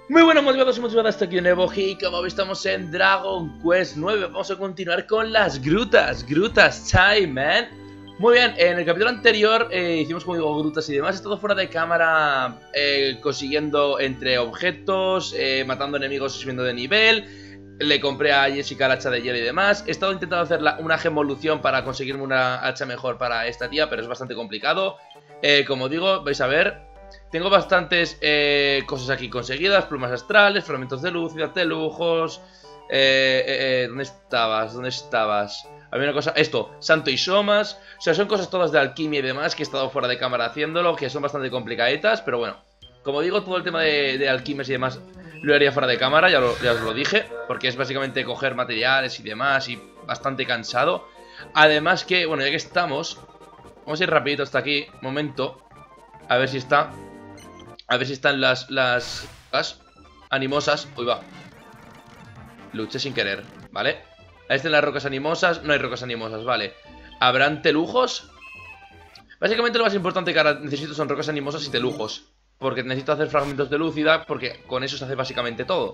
Muy buenos motivados y motivadas, hasta aquí de nuevo y como estamos en Dragon Quest 9. Vamos a continuar con las grutas. Grutas time, man. Muy bien, en el capítulo anterior hicimos, como digo, grutas y demás. He estado fuera de cámara consiguiendo entre objetos, matando enemigos y subiendo de nivel. Le compré a Jessica el hacha de hielo y demás. He estado intentando hacer una gemovolución para conseguirme una hacha mejor para esta tía, pero es bastante complicado. Como digo, vais a ver, tengo bastantes cosas aquí conseguidas. Plumas astrales, fragmentos de luz, de lujos. ¿Dónde estabas? ¿Dónde estabas? Había una cosa, esto, santo y somas. O sea, son cosas todas de alquimia y demás que he estado fuera de cámara haciéndolo, que son bastante complicaditas, pero bueno. Como digo, todo el tema de alquimias y demás lo haría fuera de cámara, ya os lo dije, porque es básicamente coger materiales y demás y bastante cansado. Además que, bueno, ya que estamos, vamos a ir rapidito hasta aquí, momento. A ver si está. A ver si están las animosas. Uy, va. Luché sin querer, ¿vale? Ahí están las rocas animosas. No hay rocas animosas, vale. ¿Habrán telujos? Básicamente lo más importante que ahora necesito son rocas animosas y telujos, porque necesito hacer fragmentos de lúcida, porque con eso se hace básicamente todo.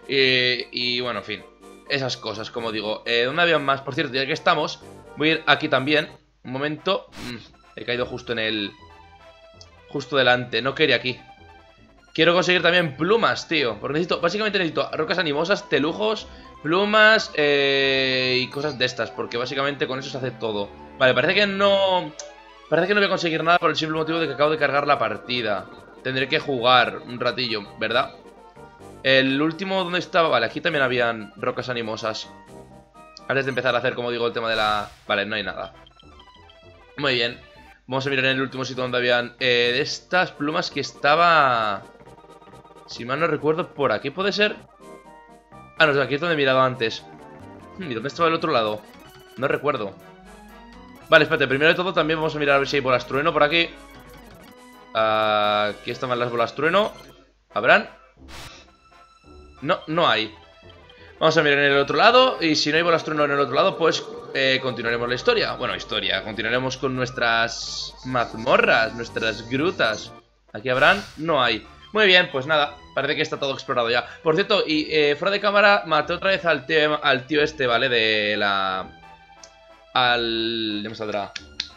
Y bueno, en fin, esas cosas, como digo. ¿Dónde había más? Por cierto, ya que estamos, voy a ir aquí también. Un momento. He caído justo en el... Justo delante, no quería aquí. Quiero conseguir también plumas, tío. Porque básicamente necesito rocas animosas, telujos, plumas y cosas de estas. Porque básicamente con eso se hace todo. Vale, parece que no voy a conseguir nada por el simple motivo de que acabo de cargar la partida. Tendré que jugar un ratillo, ¿verdad? El último, ¿dónde estaba? Vale, aquí también habían rocas animosas. Antes de empezar a hacer, como digo, el tema de la... Vale, no hay nada. Muy bien. Vamos a mirar en el último sitio donde habían de estas plumas que estaba... Si mal no recuerdo, por aquí puede ser. Ah, no, aquí es donde he mirado antes. ¿Y dónde estaba el otro lado? No recuerdo. Vale, espérate, primero de todo también vamos a mirar a ver si hay bolas trueno por aquí. Aquí estaban las bolas trueno. ¿Habrán? No, no hay. Vamos a mirar en el otro lado. Y si no hay bolas trueno en el otro lado, pues continuaremos la historia. Bueno, continuaremos con nuestras mazmorras, nuestras grutas. ¿Aquí habrán? No hay. Muy bien, pues nada, parece que está todo explorado ya. Por cierto, y fuera de cámara maté otra vez al tío este, ¿vale? De la... Ya me saldrá.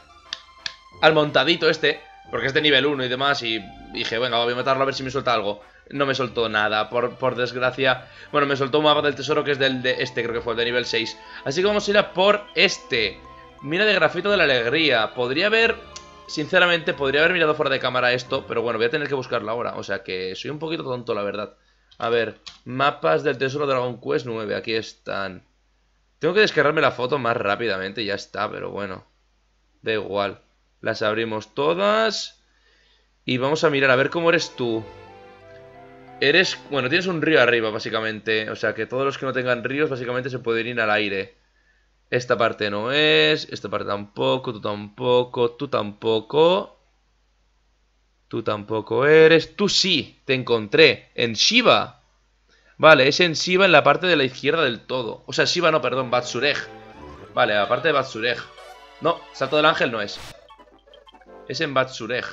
Al montadito este, porque es de nivel 1 y demás. Y dije, venga, voy a matarlo a ver si me suelta algo. No me soltó nada, por desgracia. Bueno, me soltó un mapa del tesoro que es del de este, creo que fue el de nivel 6. Así que vamos a ir a por este. Mina de grafito de la alegría. Podría haber... Sinceramente, podría haber mirado fuera de cámara esto, pero bueno, voy a tener que buscarlo ahora. O sea que soy un poquito tonto, la verdad. A ver, mapas del tesoro de Dragon Quest 9, aquí están. Tengo que descargarme la foto más rápidamente y ya está, pero bueno. Da igual. Las abrimos todas. Y vamos a mirar, a ver cómo eres tú. Bueno, tienes un río arriba, básicamente. O sea que todos los que no tengan ríos, básicamente se pueden ir al aire. Esta parte no es, esta parte tampoco, tú tampoco, tú tampoco. Tú tampoco eres, tú sí, te encontré, en Shiva. Vale, es en Shiva en la parte de la izquierda del todo. O sea, Shiva no, perdón, Batsurej. Vale, la parte de Batsurej. No, Salto del Ángel no es. Es en Batsurej.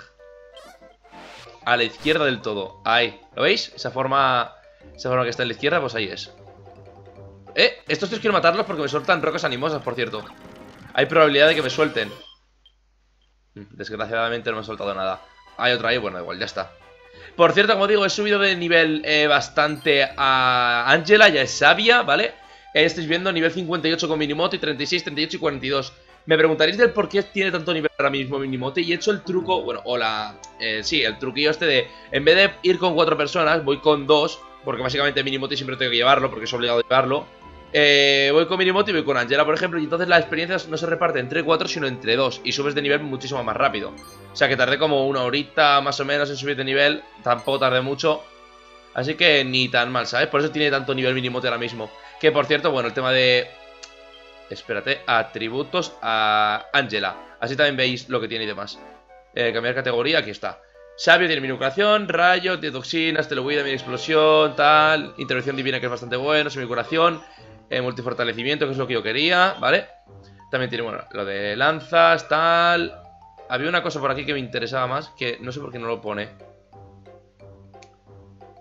A la izquierda del todo, ahí, ¿lo veis? Esa forma que está en la izquierda, pues ahí es. Estos tíos quiero matarlos porque me sueltan rocas animosas, por cierto. Hay probabilidad de que me suelten. Desgraciadamente no me ha soltado nada. Hay otra ahí, bueno, igual, ya está. Por cierto, como digo, he subido de nivel bastante a Angela, ya es sabia, ¿vale? Estáis viendo nivel 58 con Minimoto y 36, 38 y 42. Me preguntaréis del por qué tiene tanto nivel ahora mismo Minimoto. Y he hecho el truco, bueno, sí, el truquillo este de... En vez de ir con 4 personas, voy con 2. Porque básicamente Minimoto siempre tengo que llevarlo, porque es obligado a llevarlo. Voy con Minimoto y voy con Angela, por ejemplo. Y entonces la experiencia no se reparte entre 4, sino entre 2. Y subes de nivel muchísimo más rápido. O sea que tardé como una horita más o menos en subir de nivel. Tampoco tardé mucho. Así que ni tan mal, ¿sabes? Por eso tiene tanto nivel Minimoto ahora mismo. Que por cierto, bueno, el tema de... Espérate, atributos a Angela. Así también veis lo que tiene y demás. Cambiar categoría, aquí está. Sabio tiene minocuración, rayo, tiene toxinas, teluida, mini explosión, tal. Intervención divina, que es bastante bueno, semicuración. Multifortalecimiento, que es lo que yo quería, ¿vale? También tiene, bueno, lo de lanzas, tal. Había una cosa por aquí que me interesaba más, que no sé por qué no lo pone.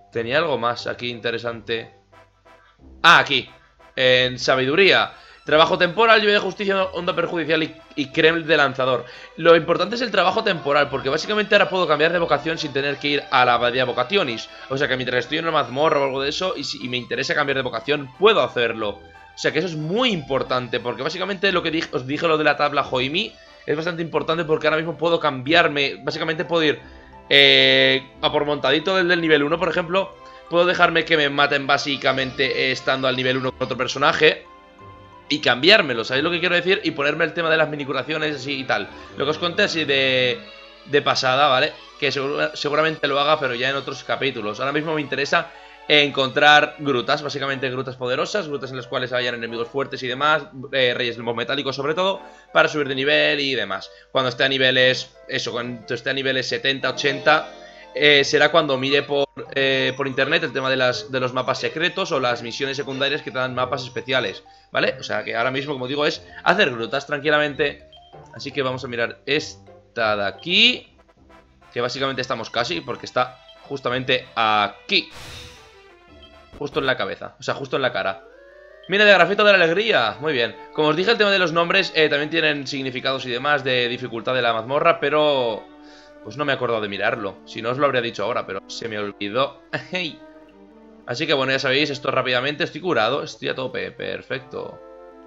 Tenía algo más aquí interesante. Ah, aquí. En sabiduría. Trabajo temporal, lluvia de justicia, onda perjudicial y creme de lanzador. Lo importante es el trabajo temporal, porque básicamente ahora puedo cambiar de vocación sin tener que ir a la abadía vocationis. O sea que mientras estoy en una mazmorra o algo de eso, y me interesa cambiar de vocación, puedo hacerlo. O sea que eso es muy importante, porque básicamente lo que os dije, lo de la tabla Joimi, es bastante importante porque ahora mismo puedo cambiarme. Básicamente puedo ir a por montadito del nivel 1, por ejemplo. Puedo dejarme que me maten básicamente estando al nivel 1 con otro personaje y cambiármelo, ¿sabéis lo que quiero decir? Y ponerme el tema de las minicuraciones así y tal. Lo que os conté así de pasada, ¿vale? Que seguramente lo haga, pero ya en otros capítulos. Ahora mismo me interesa encontrar grutas, básicamente grutas poderosas, grutas en las cuales hayan enemigos fuertes y demás, reyes metálicos sobre todo, para subir de nivel y demás. Cuando esté a niveles, eso, cuando esté a niveles 70, 80... será cuando mire por internet el tema de los mapas secretos o las misiones secundarias que te dan mapas especiales, ¿vale? O sea que ahora mismo, como digo, es hacer grutas tranquilamente. Así que vamos a mirar esta de aquí, que básicamente estamos casi, porque está justamente aquí, justo en la cabeza, o sea, justo en la cara. Mina de grafito de la alegría, muy bien. Como os dije, el tema de los nombres también tienen significados y demás de dificultad de la mazmorra, pero pues no me he acordado de mirarlo. Si no os lo habría dicho ahora, pero se me olvidó. Así que bueno, ya sabéis, esto rápidamente. Estoy curado, estoy a tope, perfecto.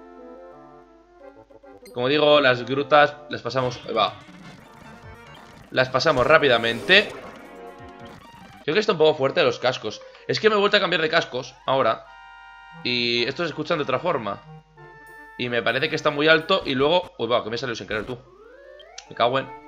Como digo, las grutas las pasamos... Las pasamos rápidamente. Creo que está un poco fuerte los cascos. Es que me he vuelto a cambiar de cascos ahora, y estos se escuchan de otra forma. Y me parece que está muy alto. Y luego... Uy, va, que me salió sin querer tú. Me cago en...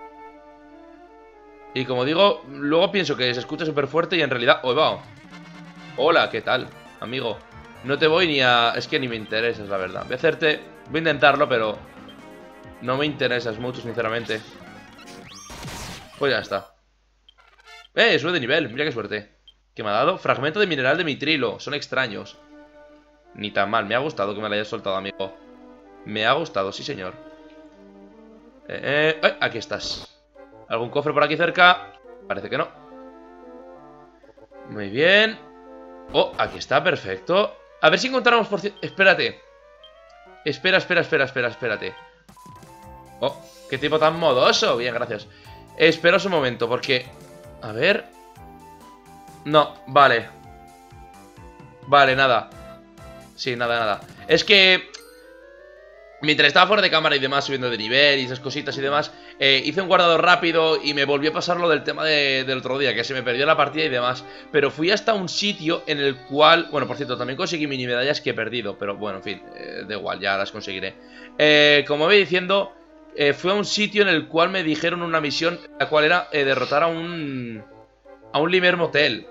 Y como digo, luego pienso que se escucha súper fuerte y en realidad... ¡Oh, va! Hola, ¿qué tal, amigo? No te voy ni a... Es que ni me interesas, la verdad. Voy a hacerte... Voy a intentarlo, pero... No me interesas mucho, sinceramente. Pues ya está. Sube de nivel, mira qué suerte. ¿Qué me ha dado? Fragmento de mineral de mitrilo. Son extraños. Ni tan mal, me ha gustado que me lo hayas soltado, amigo. Me ha gustado, sí señor. Aquí estás. ¿Algún cofre por aquí cerca? Parece que no. Muy bien. Oh, aquí está, perfecto. A ver si encontramos por... Espérate. Espérate. Oh, qué tipo tan modoso. Bien, gracias. Espera un momento, porque... A ver... No, vale. Vale, nada. Sí, nada. Es que... Mientras estaba fuera de cámara y demás, subiendo de nivel y esas cositas y demás, hice un guardado rápido y me volví a pasar lo del tema del otro día, que se me perdió la partida y demás. Pero fui hasta un sitio en el cual... Bueno, por cierto, también conseguí mini medallas que he perdido, pero bueno, en fin, da igual, ya las conseguiré. Como voy diciendo, fui a un sitio en el cual me dijeron una misión, la cual era derrotar a un Limer Motel.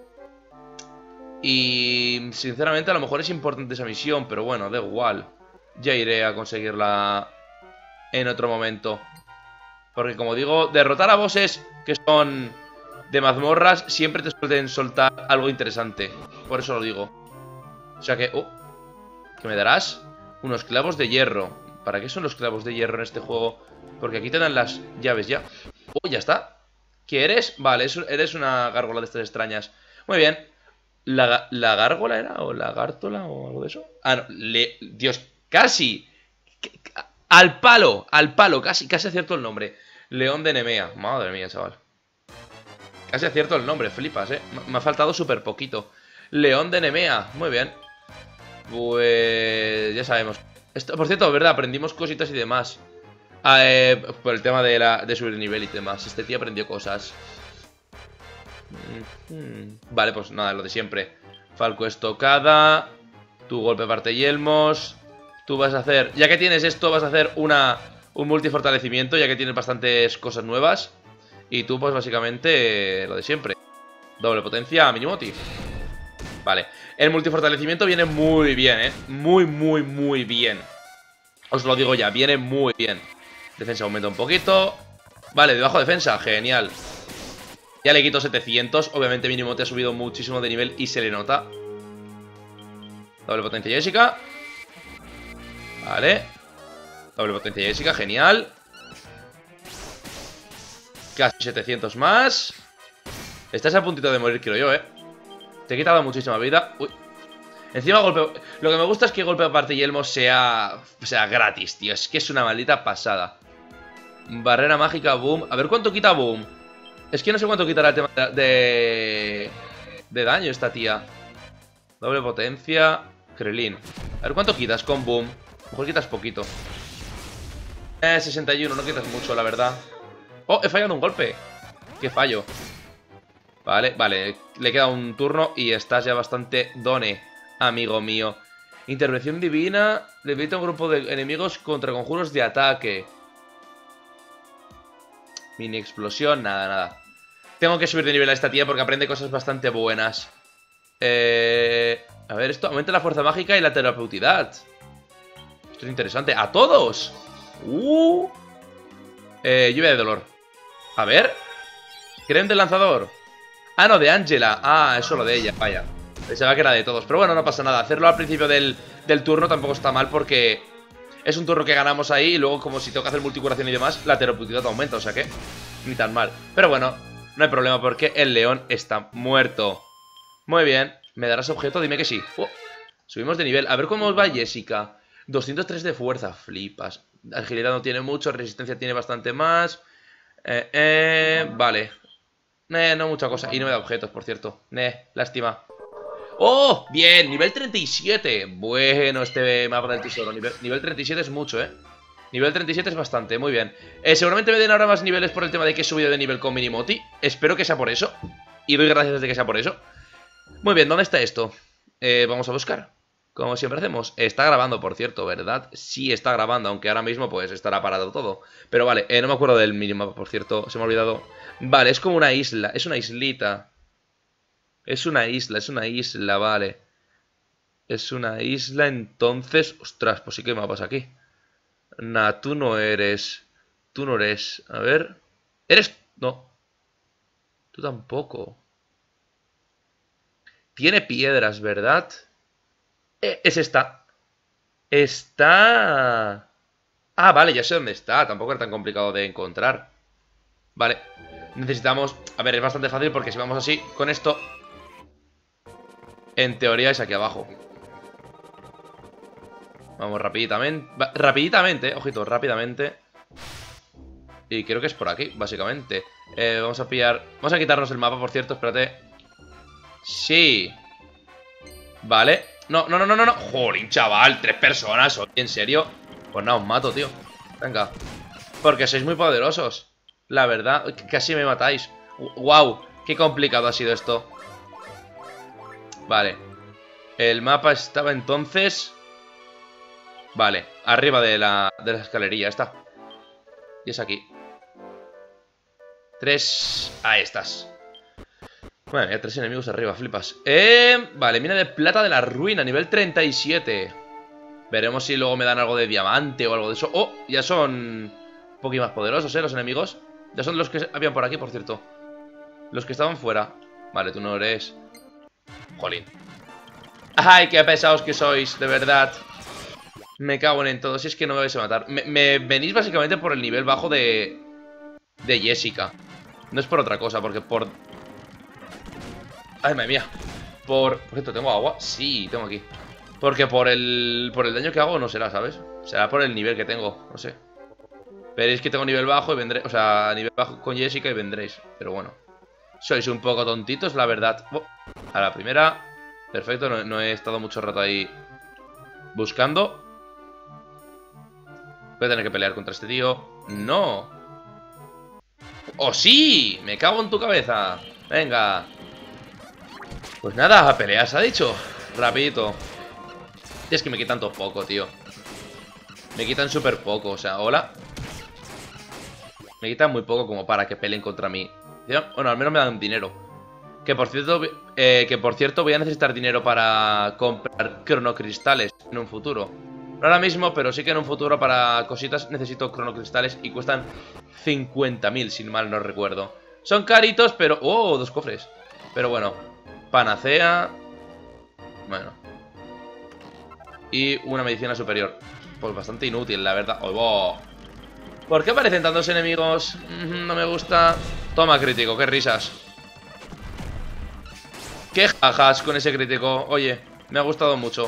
Y sinceramente a lo mejor es importante esa misión, pero bueno, da igual. Ya iré a conseguirla en otro momento. Porque como digo, derrotar a bosses que son de mazmorras siempre te suelen soltar algo interesante. Por eso lo digo. O sea que... ¿qué me darás? Unos clavos de hierro. ¿Para qué son los clavos de hierro en este juego? Porque aquí te dan las llaves ya. Ya está. ¿Qué eres? Vale, eres una gárgola de estas extrañas. Muy bien. ¿La gárgola era? ¿O lagartola? ¿O algo de eso? Ah, no. Dios... Casi. Al palo, casi acierto el nombre. León de Nemea. Madre mía, chaval. Casi acierto el nombre, flipas, me ha faltado súper poquito. León de Nemea, muy bien. Pues ya sabemos. Por cierto, verdad, aprendimos cositas y demás. Por el tema de subir nivel y demás. Este tío aprendió cosas. Vale, pues nada, lo de siempre. Falco estocada. Tu golpe parte yelmos. Tú vas a hacer, ya que tienes esto, vas a hacer un multifortalecimiento, ya que tienes bastantes cosas nuevas. Y tú, pues básicamente, lo de siempre. Doble potencia, minimoti. Vale, el multifortalecimiento viene muy bien, muy bien. Os lo digo ya, viene muy bien. Defensa aumenta un poquito. Vale, debajo defensa, genial. Ya le quito 700, obviamente minimoti ha subido muchísimo de nivel y se le nota. Doble potencia Jessica. Vale. Doble potencia Jessica, genial. Casi 700 más. Estás a puntito de morir, creo yo, Te he quitado muchísima vida. Uy. Encima golpeo... Lo que me gusta es que golpe aparte Yelmo sea gratis, tío. Es que es una maldita pasada. Barrera mágica, boom. A ver cuánto quita boom. Es que no sé cuánto quitará el tema de daño esta tía. Doble potencia. Krillin. A ver cuánto quitas con boom. A lo mejor quitas poquito. 61, no quitas mucho, la verdad. Oh, he fallado un golpe. Qué fallo. Vale, vale. Le queda un turno y estás ya bastante done, amigo mío. Intervención divina. Debilita un grupo de enemigos contra conjuros de ataque. Mini explosión, nada, nada. Tengo que subir de nivel a esta tía porque aprende cosas bastante buenas. A ver, esto aumenta la fuerza mágica y la terapeutidad. Esto es interesante. ¡A todos! Lluvia de dolor. A ver. Creen del lanzador. Ah, no, de Angela. Ah, es solo de ella, vaya. Pensaba que era de todos, pero bueno, no pasa nada. Hacerlo al principio del turno tampoco está mal porque es un turno que ganamos ahí. Y luego como si tengo que hacer multicuración y demás, la terapeutidad aumenta, o sea que ni tan mal. Pero bueno, no hay problema porque el león está muerto. Muy bien, ¿me darás objeto? Dime que sí. Subimos de nivel, a ver cómo va Jessica. 203 de fuerza, flipas. Agilidad no tiene mucho, resistencia tiene bastante más. Vale. No mucha cosa. Y no me da objetos, por cierto. Lástima. ¡Oh! Bien, nivel 37. Bueno, este mapa del tesoro. Nivel 37 es mucho, Nivel 37 es bastante, muy bien. Seguramente me den ahora más niveles por el tema de que he subido de nivel con Minimoti. Espero que sea por eso. Y doy gracias de que sea por eso. Muy bien, ¿dónde está esto? Vamos a buscar. Como siempre hacemos. Está grabando, por cierto, ¿verdad? Sí, está grabando, aunque ahora mismo pues estará parado todo. Pero vale, no me acuerdo del minimapa, por cierto. Se me ha olvidado. Vale, es como una isla. Es una islita. Es una isla, vale. Es una isla, entonces... Ostras, pues sí que mapas aquí. Nah, tú no eres. Tú no eres. A ver. ¿Eres? No. Tú tampoco. Tiene piedras, ¿verdad? Es esta. Está... Ah, vale, ya sé dónde está. Tampoco era tan complicado de encontrar. Vale. Necesitamos... A ver, es bastante fácil porque si vamos así, con esto... En teoría es aquí abajo. Vamos rapiditamente. Rapiditamente, ojito, rápidamente. Y creo que es por aquí, básicamente. Vamos a pillar... Vamos a quitarnos el mapa, por cierto, espérate. Sí. Vale. No. Jolín, chaval, 3 personas. ¿En serio? Pues nada, os mato, tío. Venga. Porque sois muy poderosos. La verdad, casi me matáis. Wow, qué complicado ha sido esto. Vale. El mapa estaba entonces... Vale, arriba de la escalerilla, está. Y es aquí. 3... Ahí estás. Bueno, ya 3 enemigos arriba, flipas. Vale, mina de plata de la ruina, nivel 37. Veremos si luego me dan algo de diamante o algo de eso. Oh, ya son un poquito más poderosos, los enemigos. Ya son los que habían por aquí, por cierto. Los que estaban fuera. Vale, tú no eres... Jolín. Ay, qué pesados que sois, de verdad. Me cago en todo, si es que no me vais a matar. Me venís básicamente por el nivel bajo de Jessica. No es por otra cosa, porque por... Ay, madre mía. Por cierto, ¿tengo agua? Sí, tengo aquí. Porque por el daño que hago no será, ¿sabes? Será por el nivel que tengo, no sé. Veréis que tengo nivel bajo y vendré... O sea, nivel bajo con Jessica y vendréis. Pero bueno. Sois un poco tontitos, la verdad. A la primera... Perfecto, no he estado mucho rato ahí buscando. Voy a tener que pelear contra este tío. ¡No! ¡Oh, sí! ¡Me cago en tu cabeza! Venga. Pues nada, a pelear se ha dicho. Rapidito. Es que me quitan todo poco, tío. Me quitan súper poco, o sea, hola. Me quitan muy poco como para que peleen contra mí. Bueno, al menos me dan dinero. Que por cierto voy a necesitar dinero para comprar cronocristales en un futuro. No ahora mismo, pero sí que en un futuro para cositas necesito cronocristales y cuestan 50.000, si mal no recuerdo. Son caritos, pero... ¡Oh! 2 cofres. Pero bueno. Panacea. Bueno. Y una medicina superior. Pues bastante inútil, la verdad. ¡Oh! ¿Por qué aparecen tantos enemigos? No me gusta. Toma, crítico, qué risas. Qué jajas con ese crítico. Oye, me ha gustado mucho.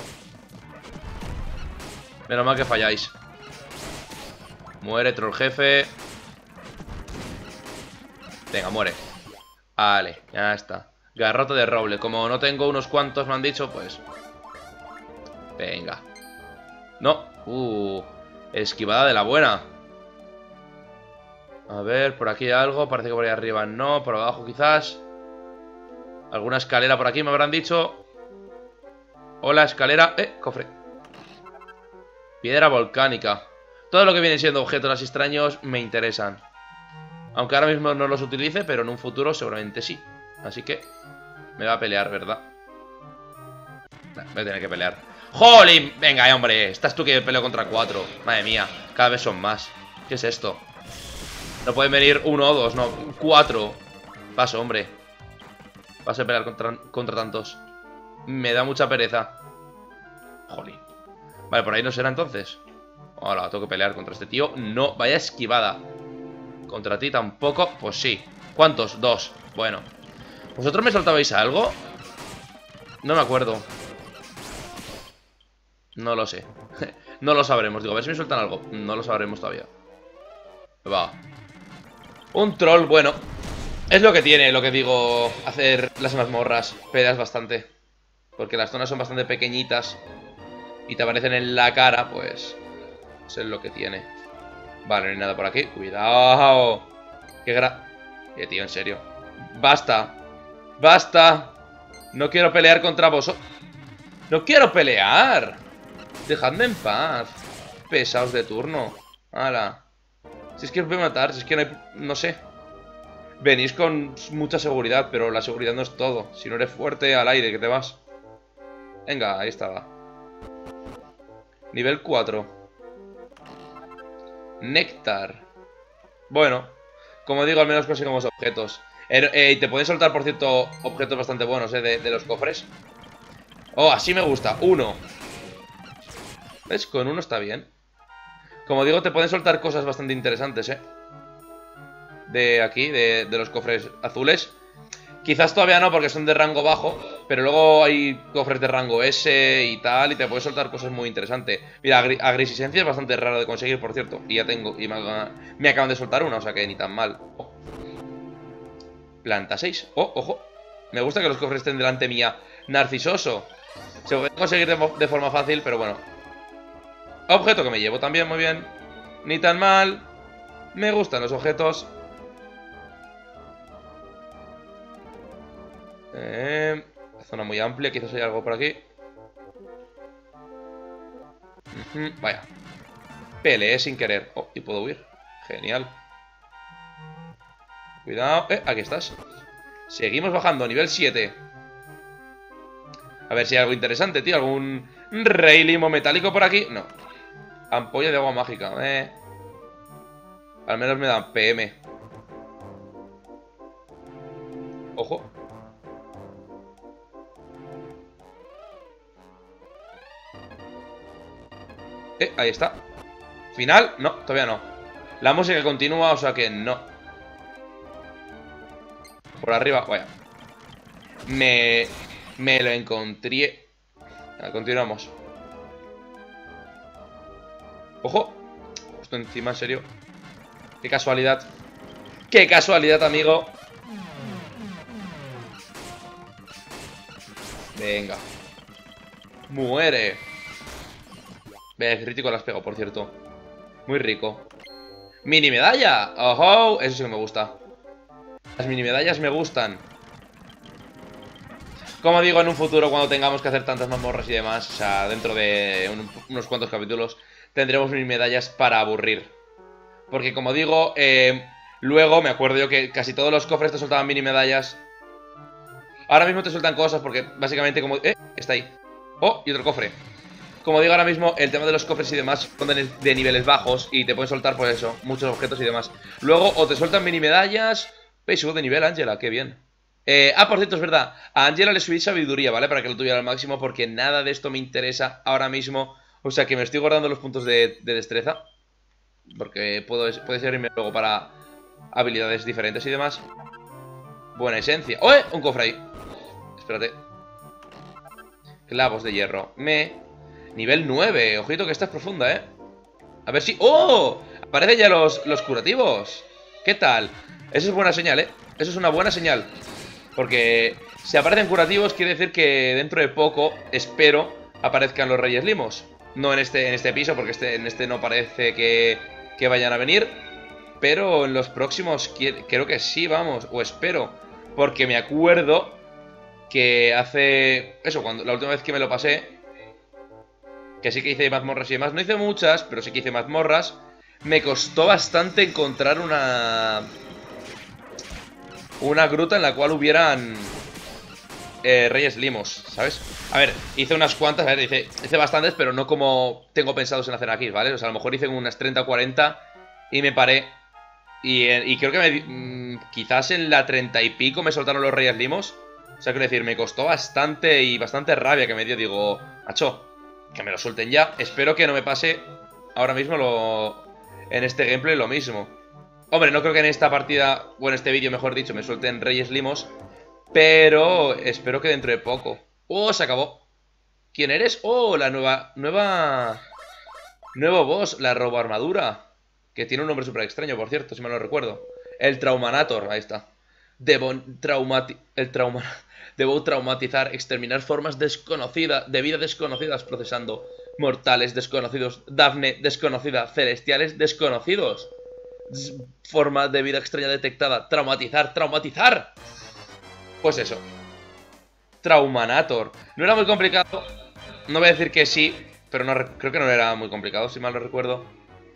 Menos mal que falláis. Muere, troll jefe. Venga, muere. Vale, ya está. Garrote de roble. Como no tengo unos cuantos, me han dicho, pues... Venga. No. Esquivada de la buena. A ver, por aquí hay algo. Parece que por ahí arriba no. Por abajo quizás. Alguna escalera por aquí me habrán dicho. Hola, escalera. Cofre. Piedra volcánica. Todo lo que vienen siendo objetos así extraños me interesan. Aunque ahora mismo no los utilice, pero en un futuro seguramente sí. Así que me va a pelear, ¿verdad? Nah, voy a tener que pelear. ¡Jolín! Venga, hombre. Estás tú que peleo contra 4. Madre mía, cada vez son más. ¿Qué es esto? No pueden venir 1 o 2, no, 4. Paso, hombre. Vas a pelear contra tantos. Me da mucha pereza. Jolín. Vale, por ahí no será entonces. Ahora tengo que pelear contra este tío. No, vaya esquivada. Contra ti tampoco, pues sí. ¿Cuántos? 2, bueno. ¿Vosotros me soltabais algo? No me acuerdo. No lo sé. No lo sabremos, digo, a ver si me sueltan algo. No lo sabremos todavía. Va. Un troll, bueno. Es lo que tiene, lo que digo, hacer las mazmorras. Pedas bastante. Porque las zonas son bastante pequeñitas y te aparecen en la cara, pues... Eso es lo que tiene. Vale, no hay nada por aquí. ¡Cuidado! ¡Qué tío, en serio! ¡Basta! ¡Basta! No quiero pelear contra vosotros. ¡No quiero pelear! Dejadme en paz. Pesaos de turno. ¡Hala! Si es que os voy a matar, si es que no hay... No sé. Venís con mucha seguridad, pero la seguridad no es todo. Si no eres fuerte, al aire, que te vas. Venga, ahí estaba. Nivel 4. Néctar. Bueno, como digo, al menos conseguimos objetos. Y te pueden soltar, por cierto, objetos bastante buenos, de los cofres. Oh, así me gusta. 1. ¿Ves? Con 1 está bien. Como digo, te pueden soltar cosas bastante interesantes, de aquí, de los cofres azules. Quizás todavía no, porque son de rango bajo. Pero luego hay cofres de rango S y tal, y te puede soltar cosas muy interesantes. Mira, agresisencia es bastante raro de conseguir, por cierto. Y ya tengo, y me acaban de soltar una, o sea que ni tan mal. Planta 6. Ojo. Me gusta que los cofres estén delante mía. Narcisoso. Se puede conseguir de forma fácil, pero bueno. Objeto que me llevo también, muy bien. Ni tan mal. Me gustan los objetos. Zona muy amplia, quizás hay algo por aquí. Vaya. Peleé sin querer. Oh, y puedo huir. Genial. Cuidado. Aquí estás. Seguimos bajando, nivel 7. A ver si hay algo interesante, tío. ¿Algún rey limo metálico por aquí? No. Ampolla de agua mágica. Al menos me dan PM. Ojo. Ahí está. ¿Final? No, todavía no. La música continúa, o sea que no. Por arriba, vaya. Me lo encontré. Continuamos. Ojo. Justo encima, en serio. Qué casualidad. Qué casualidad, amigo. Venga. Muere. Ve, crítico las pego, por cierto. Muy rico. ¡Mini medalla! ¡Ojo! Eso sí que me gusta. Las mini medallas me gustan. Como digo, en un futuro, cuando tengamos que hacer tantas mazmorras y demás, o sea, dentro de unos cuantos capítulos, tendremos mini medallas para aburrir. Porque como digo, luego me acuerdo yo que casi todos los cofres te soltaban mini medallas. Ahora mismo te sueltan cosas porque básicamente como... está ahí. Oh, y otro cofre. Como digo ahora mismo, el tema de los cofres y demás son de niveles bajos y te pueden soltar, pues eso, muchos objetos y demás. Luego, o te sueltan mini medallas. ¿Veis? Subo de nivel, Ángela, qué bien. Por cierto, es verdad, a Ángela le subí sabiduría, ¿vale? Para que lo tuviera al máximo, porque nada de esto me interesa ahora mismo. O sea que me estoy guardando los puntos de destreza, porque puede servirme luego para habilidades diferentes y demás. Buena esencia. ¡Oh! Un cofre ahí. Espérate. Clavos de hierro. Nivel 9. Ojito que esta es profunda, ¿eh? A ver si... ¡Oh! Aparecen ya los curativos. ¿Qué tal? Eso es buena señal, ¿eh? Eso es una buena señal. Porque si aparecen curativos quiere decir que dentro de poco, espero, aparezcan los Reyes Limos. No en este piso, porque en este no parece que vayan a venir. Pero en los próximos creo que sí, vamos. O espero. Porque me acuerdo que hace... Eso, la última vez que me lo pasé, que sí que hice mazmorras y demás. No hice muchas, pero sí que hice mazmorras. Me costó bastante encontrar una gruta en la cual hubieran Reyes Limos, ¿sabes? A ver, hice unas cuantas, a ver, hice bastantes, pero no como tengo pensados en hacer aquí, ¿vale? O sea, a lo mejor hice unas 30 o 40 y me paré. Y creo que quizás en la 30 y pico me soltaron los Reyes Limos. O sea, quiero decir, me costó bastante y bastante rabia que me dio. Digo, macho, que me lo suelten ya. Espero que no me pase ahora mismo en este gameplay lo mismo. Hombre, no creo que en esta partida, o en este vídeo mejor dicho, me suelten Reyes Limos. Pero espero que dentro de poco. ¡Oh, se acabó! ¿Quién eres? ¡Oh, la nuevo boss, la robo armadura! Que tiene un nombre súper extraño, por cierto, si me lo recuerdo. El Traumanator, ahí está. Debo traumatizar, exterminar formas desconocidas, de vida desconocidas, procesando mortales desconocidos, Dafne desconocida, celestiales desconocidos. Forma de vida extraña detectada, traumatizar. Pues eso. Traumanator. No era muy complicado. No voy a decir que sí, pero creo que no era muy complicado, si mal no recuerdo.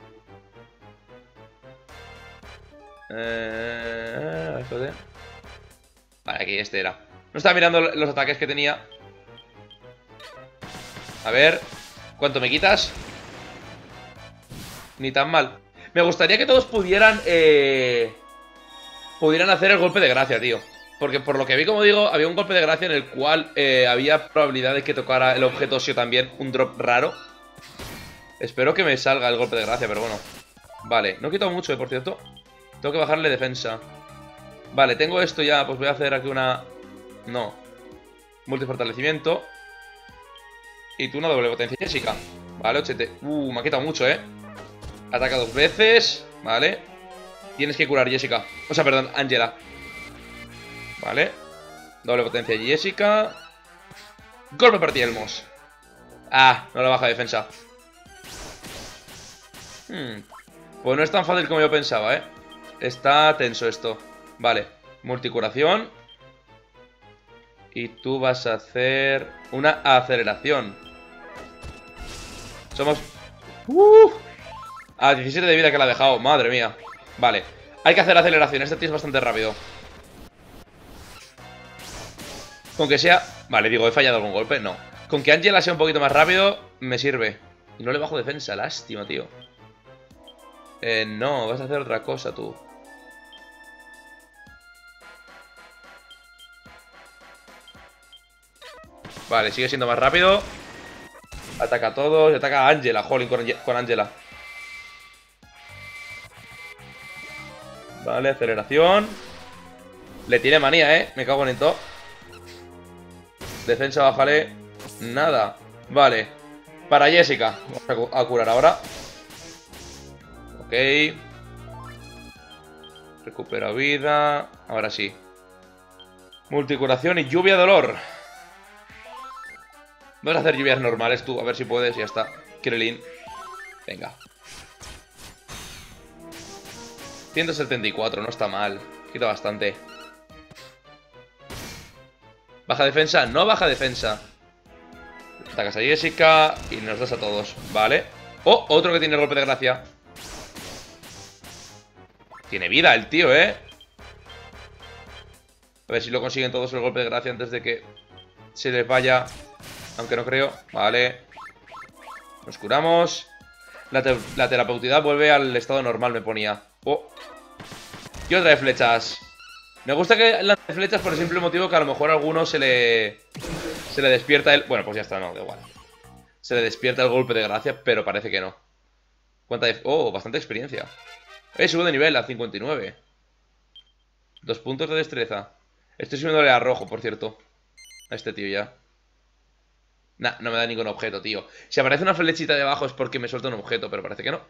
Vale, aquí este era. No estaba mirando los ataques que tenía. A ver. ¿Cuánto me quitas? Ni tan mal. Me gustaría que todos pudieran hacer el golpe de gracia, tío. Porque por lo que vi, como digo, había un golpe de gracia en el cual había probabilidad de que tocara el objeto óseo también, un drop raro. Espero que me salga el golpe de gracia, pero bueno. Vale, no he quitado mucho, por cierto. Tengo que bajarle defensa. Vale, tengo esto ya, pues voy a hacer aquí una... No. Multifortalecimiento. Y tú una doble potencia, Jessica. Vale, 80. Me ha quitado mucho, Ataca 2 veces. Vale. Tienes que curar, Jessica. O sea, perdón, Angela. Vale. Doble potencia, Jessica. Golpe para ti, Elmos. Ah, no le baja defensa. Pues no es tan fácil como yo pensaba, Está tenso esto. Vale, multicuración. Y tú vas a hacer una aceleración. Somos... A 17 de vida que la ha dejado, madre mía. Vale, hay que hacer aceleración. Este tío es bastante rápido. Con que sea... Vale, digo, ¿he fallado algún golpe? No. Con que Angela sea un poquito más rápido, me sirve. Y no le bajo defensa, lástima, tío. No, vas a hacer otra cosa tú. Vale, sigue siendo más rápido. Ataca a todos, ataca a Angela, jolín, con Angela. Vale, aceleración. Le tiene manía, me cago en todo. Defensa, bájale. Nada. Vale. Para Jessica. Vamos a curar ahora. Ok. Recupera vida. Ahora sí. Multicuración y lluvia de dolor. Vamos a hacer lluvias normales tú, a ver si puedes, ya está. Kirillin. Venga. 174, no está mal. Quita bastante. ¿Baja defensa? No baja defensa. Atacas a Jessica y nos das a todos. Vale. Oh, otro que tiene golpe de gracia. Tiene vida el tío, A ver si lo consiguen todos el golpe de gracia antes de que se les vaya. Aunque no creo. Vale. Nos curamos. La terapeutidad vuelve al estado normal, me ponía. Oh. Y otra de flechas. Me gusta que lance flechas por el simple motivo que a lo mejor a alguno se le despierta el... Bueno, pues ya está, no, da igual. Se le despierta el golpe de gracia, pero parece que no. ¿Cuánta de... Oh, bastante experiencia. Subo de nivel a 59. 2 puntos de destreza. Estoy subiéndole a rojo, por cierto. A este tío ya. Nah, no me da ningún objeto, tío. Si aparece una flechita de abajo es porque me suelta un objeto, pero parece que no.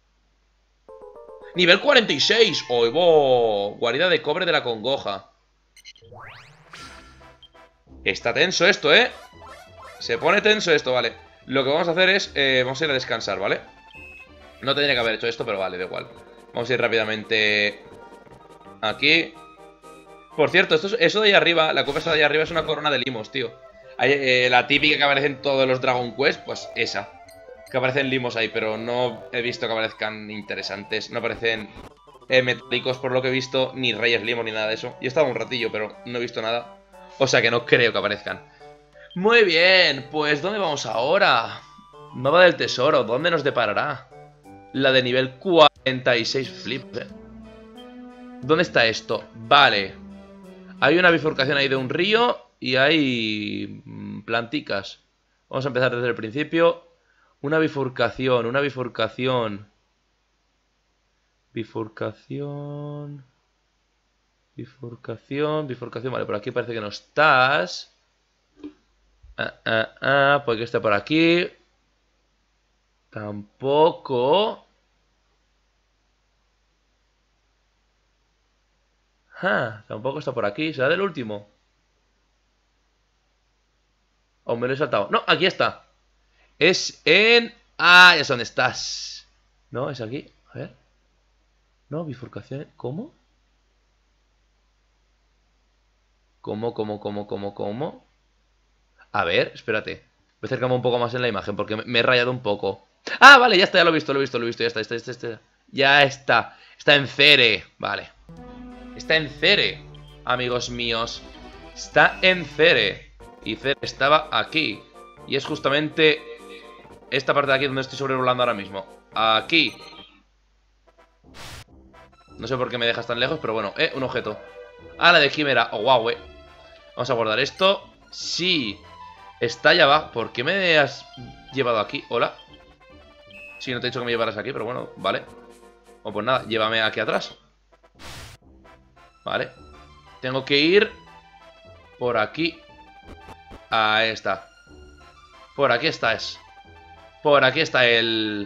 Nivel 46. ¡Oigo! Guarida de cobre de la congoja. Está tenso esto, ¿eh? Se pone tenso esto, vale. Lo que vamos a hacer es... vamos a ir a descansar, ¿vale? No tendría que haber hecho esto, pero vale, da igual. Vamos a ir rápidamente... aquí. Por cierto, eso de ahí arriba, la copa esta de ahí arriba es una corona de limos, tío. La típica que aparece en todos los Dragon Quest, pues esa. Que aparecen limos ahí, pero no he visto que aparezcan interesantes. No aparecen metálicos por lo que he visto, ni reyes limos ni nada de eso. Y he estado un ratillo, pero no he visto nada. O sea que no creo que aparezcan. Muy bien, pues ¿dónde vamos ahora? Mapa del tesoro, ¿dónde nos deparará? La de nivel 46 flip. ¿Dónde está esto? Vale. Hay una bifurcación ahí de un río y hay planticas. Vamos a empezar desde el principio. Una bifurcación, una bifurcación. Bifurcación. Bifurcación, bifurcación. Vale, por aquí parece que no estás. Puede que esté por aquí. Tampoco. Tampoco está por aquí. ¿Será del último? ¿O me lo he saltado? No, aquí está. Es en... Ah, ya sé dónde estás. No, es aquí. A ver. No, bifurcación. ¿Cómo? ¿Cómo? A ver, espérate. Voy a acercarme un poco más en la imagen porque me he rayado un poco. Ah, vale, ya está, ya lo he visto. Ya está. Ya está. Está en Cere. Vale. Está en Cere, amigos míos. Está en Cere. Y Cere estaba aquí. Y es justamente esta parte de aquí donde estoy sobrevolando ahora mismo. Aquí. No sé por qué me dejas tan lejos, pero bueno. Un objeto. Ah, la de Quimera. Oh, wow, Vamos a guardar esto. Sí. Está allá abajo. ¿Por qué me has llevado aquí? Hola. Sí, no te he dicho que me llevaras aquí, pero bueno, vale. Pues nada, llévame aquí atrás. Vale. Tengo que ir por aquí. Ahí está. Por aquí está Por aquí está el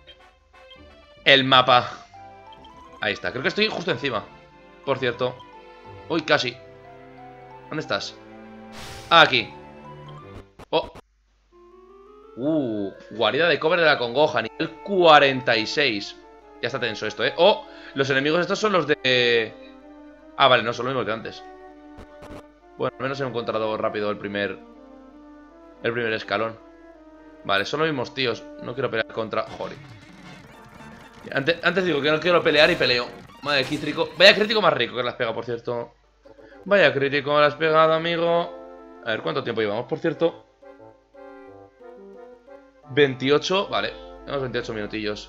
mapa. Ahí está. Creo que estoy justo encima. Por cierto. Uy, casi. ¿Dónde estás? Aquí. Oh. Guarida de cobre de la congoja. Nivel 46. Ya está tenso esto, Oh, los enemigos estos son los de... Ah, vale, no, son los mismos de antes. Bueno, al menos he encontrado rápido el primer escalón. Vale, son los mismos tíos. No quiero pelear contra... Joder. Antes digo que no quiero pelear y peleo. Madre, crítico. Vaya crítico más rico que le has pegado, por cierto. Vaya crítico me lo has pegado, amigo. A ver, ¿cuánto tiempo llevamos, por cierto? 28, vale. Tenemos 28 minutillos.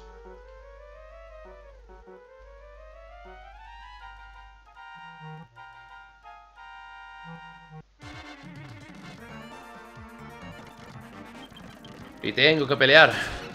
Y tengo que pelear.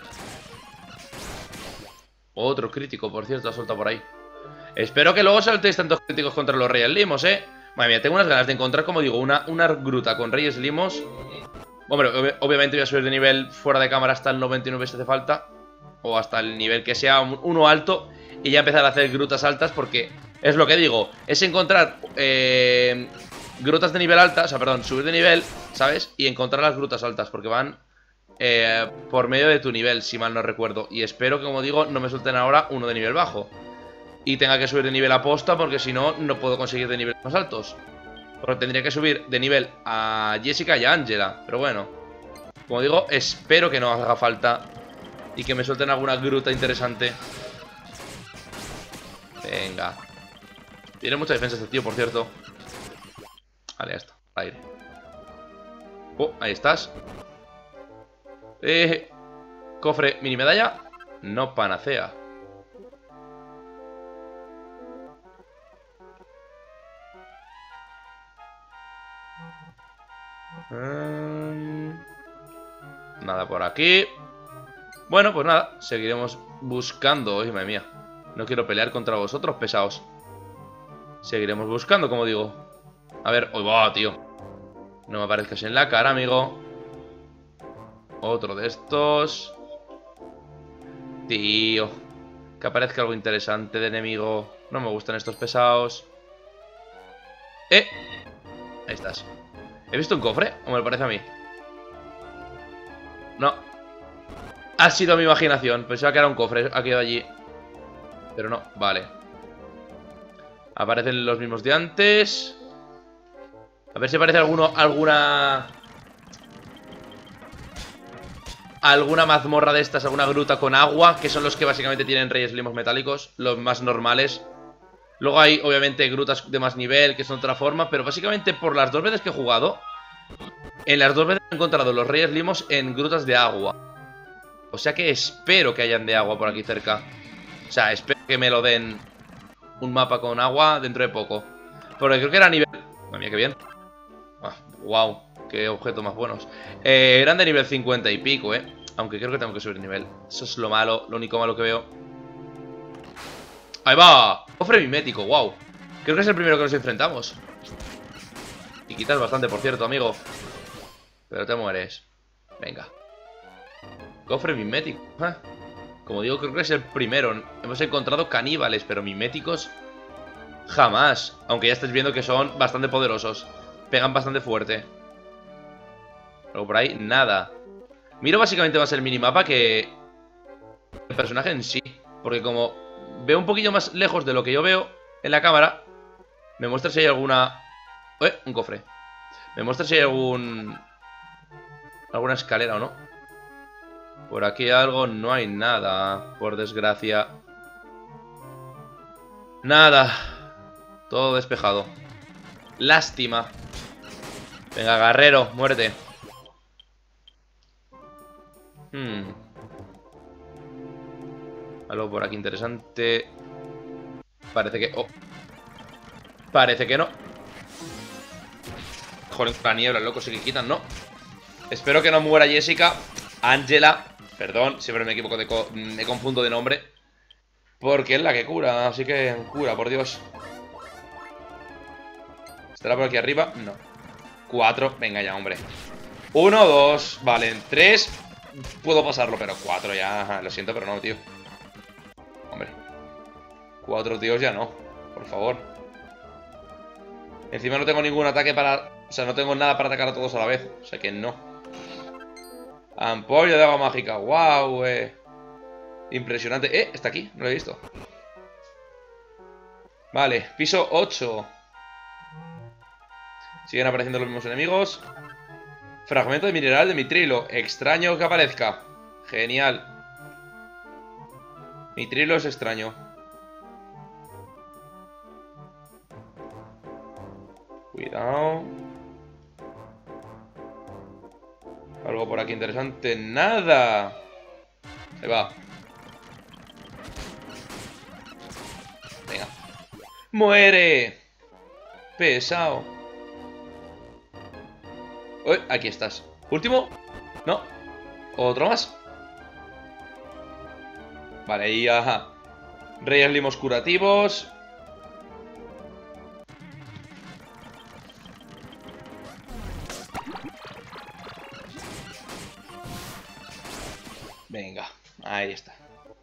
Otro crítico, por cierto, ha soltado por ahí. Espero que luego saltéis tantos críticos contra los Reyes Limos, Madre mía, tengo unas ganas de encontrar, como digo, una gruta con Reyes Limos. Hombre, obviamente voy a subir de nivel fuera de cámara hasta el 99 si hace falta. O hasta el nivel que sea uno alto. Y ya empezar a hacer grutas altas porque es lo que digo. Es encontrar grutas de nivel alta, o sea, perdón, subir de nivel, ¿sabes? Y encontrar las grutas altas porque van por medio de tu nivel, si mal no recuerdo. Y espero que, como digo, no me suelten ahora uno de nivel bajo y tenga que subir de nivel a posta porque si no, no puedo conseguir de niveles más altos. Porque tendría que subir de nivel a Jessica y a Angela. Pero bueno, como digo, espero que no haga falta y que me suelten alguna gruta interesante. Venga. Tiene mucha defensa este tío, por cierto. Vale, ya está. Aire. Ahí estás. Cofre, mini medalla. No panacea. Nada por aquí. Bueno, pues nada, seguiremos buscando. Uy, madre mía, no quiero pelear contra vosotros, pesados. Seguiremos buscando, como digo. A ver, uy, va, tío. No me aparezcas en la cara, amigo. Otro de estos. Tío. Que aparezca algo interesante de enemigo. No me gustan estos pesados. Ahí estás. ¿He visto un cofre? ¿O me lo parece a mí? No. Ha sido mi imaginación. Pensaba que era un cofre. Ha quedado allí. Pero no. Vale. Aparecen los mismos de antes. A ver si aparece alguna mazmorra de estas, alguna gruta con agua, que son los que básicamente tienen reyes limos metálicos, los más normales. Luego hay, obviamente, grutas de más nivel, que son otra forma, pero básicamente por las 2 veces que he jugado, en las 2 veces he encontrado los reyes limos en grutas de agua. O sea que espero que hayan de agua por aquí cerca. O sea, espero que me lo den un mapa con agua dentro de poco. Porque creo que era nivel... Madre mía, qué bien. Wow, qué objetos más buenos. Eran de nivel 50 y pico, aunque creo que tengo que subir nivel. Eso es lo malo, lo único malo que veo. ¡Ahí va! Cofre mimético, wow. Creo que es el primero que nos enfrentamos. Y quitas bastante, por cierto, amigo. Pero te mueres. Venga. Cofre mimético. Como digo, creo que es el primero. Hemos encontrado caníbales, pero miméticos jamás. Aunque ya estáis viendo que son bastante poderosos. Pegan bastante fuerte. Luego por ahí, nada. Miro básicamente más el minimapa que el personaje en sí. Porque como veo un poquillo más lejos de lo que yo veo en la cámara, me muestra si hay alguna... un cofre. Me muestra si hay alguna escalera o no. Por aquí algo, no hay nada, por desgracia. Nada. Todo despejado. Lástima. Venga, guerrero, muérete. Algo por aquí interesante. Parece que... Parece que no. Joder, la niebla, loco, se que quitan, ¿no? Espero que no muera Jessica. Angela. Perdón, siempre me equivoco me confundo de nombre. Porque es la que cura, así que cura, por Dios. ¿Estará por aquí arriba? No. 4, venga ya, hombre. 1, 2, vale, en 3 puedo pasarlo, pero 4 ya, lo siento, pero no, tío. Hombre, 4 tíos ya no, por favor. Encima no tengo ningún ataque para... O sea, no tengo nada para atacar a todos a la vez, o sea que no. Ampolla de agua mágica, wow, impresionante. Está aquí, no lo he visto. Vale, piso 8. Siguen apareciendo los mismos enemigos. Fragmento de mineral de mitrilo. Extraño que aparezca. Genial. Mitrilo es extraño. Cuidado. Algo por aquí interesante. ¡Nada! Se va. Venga. ¡Muere! Pesado. Uy, aquí estás. ¿Último? ¿No? ¿Otro más? Vale, ahí, ajá. Reyes limos curativos. Venga, ahí está.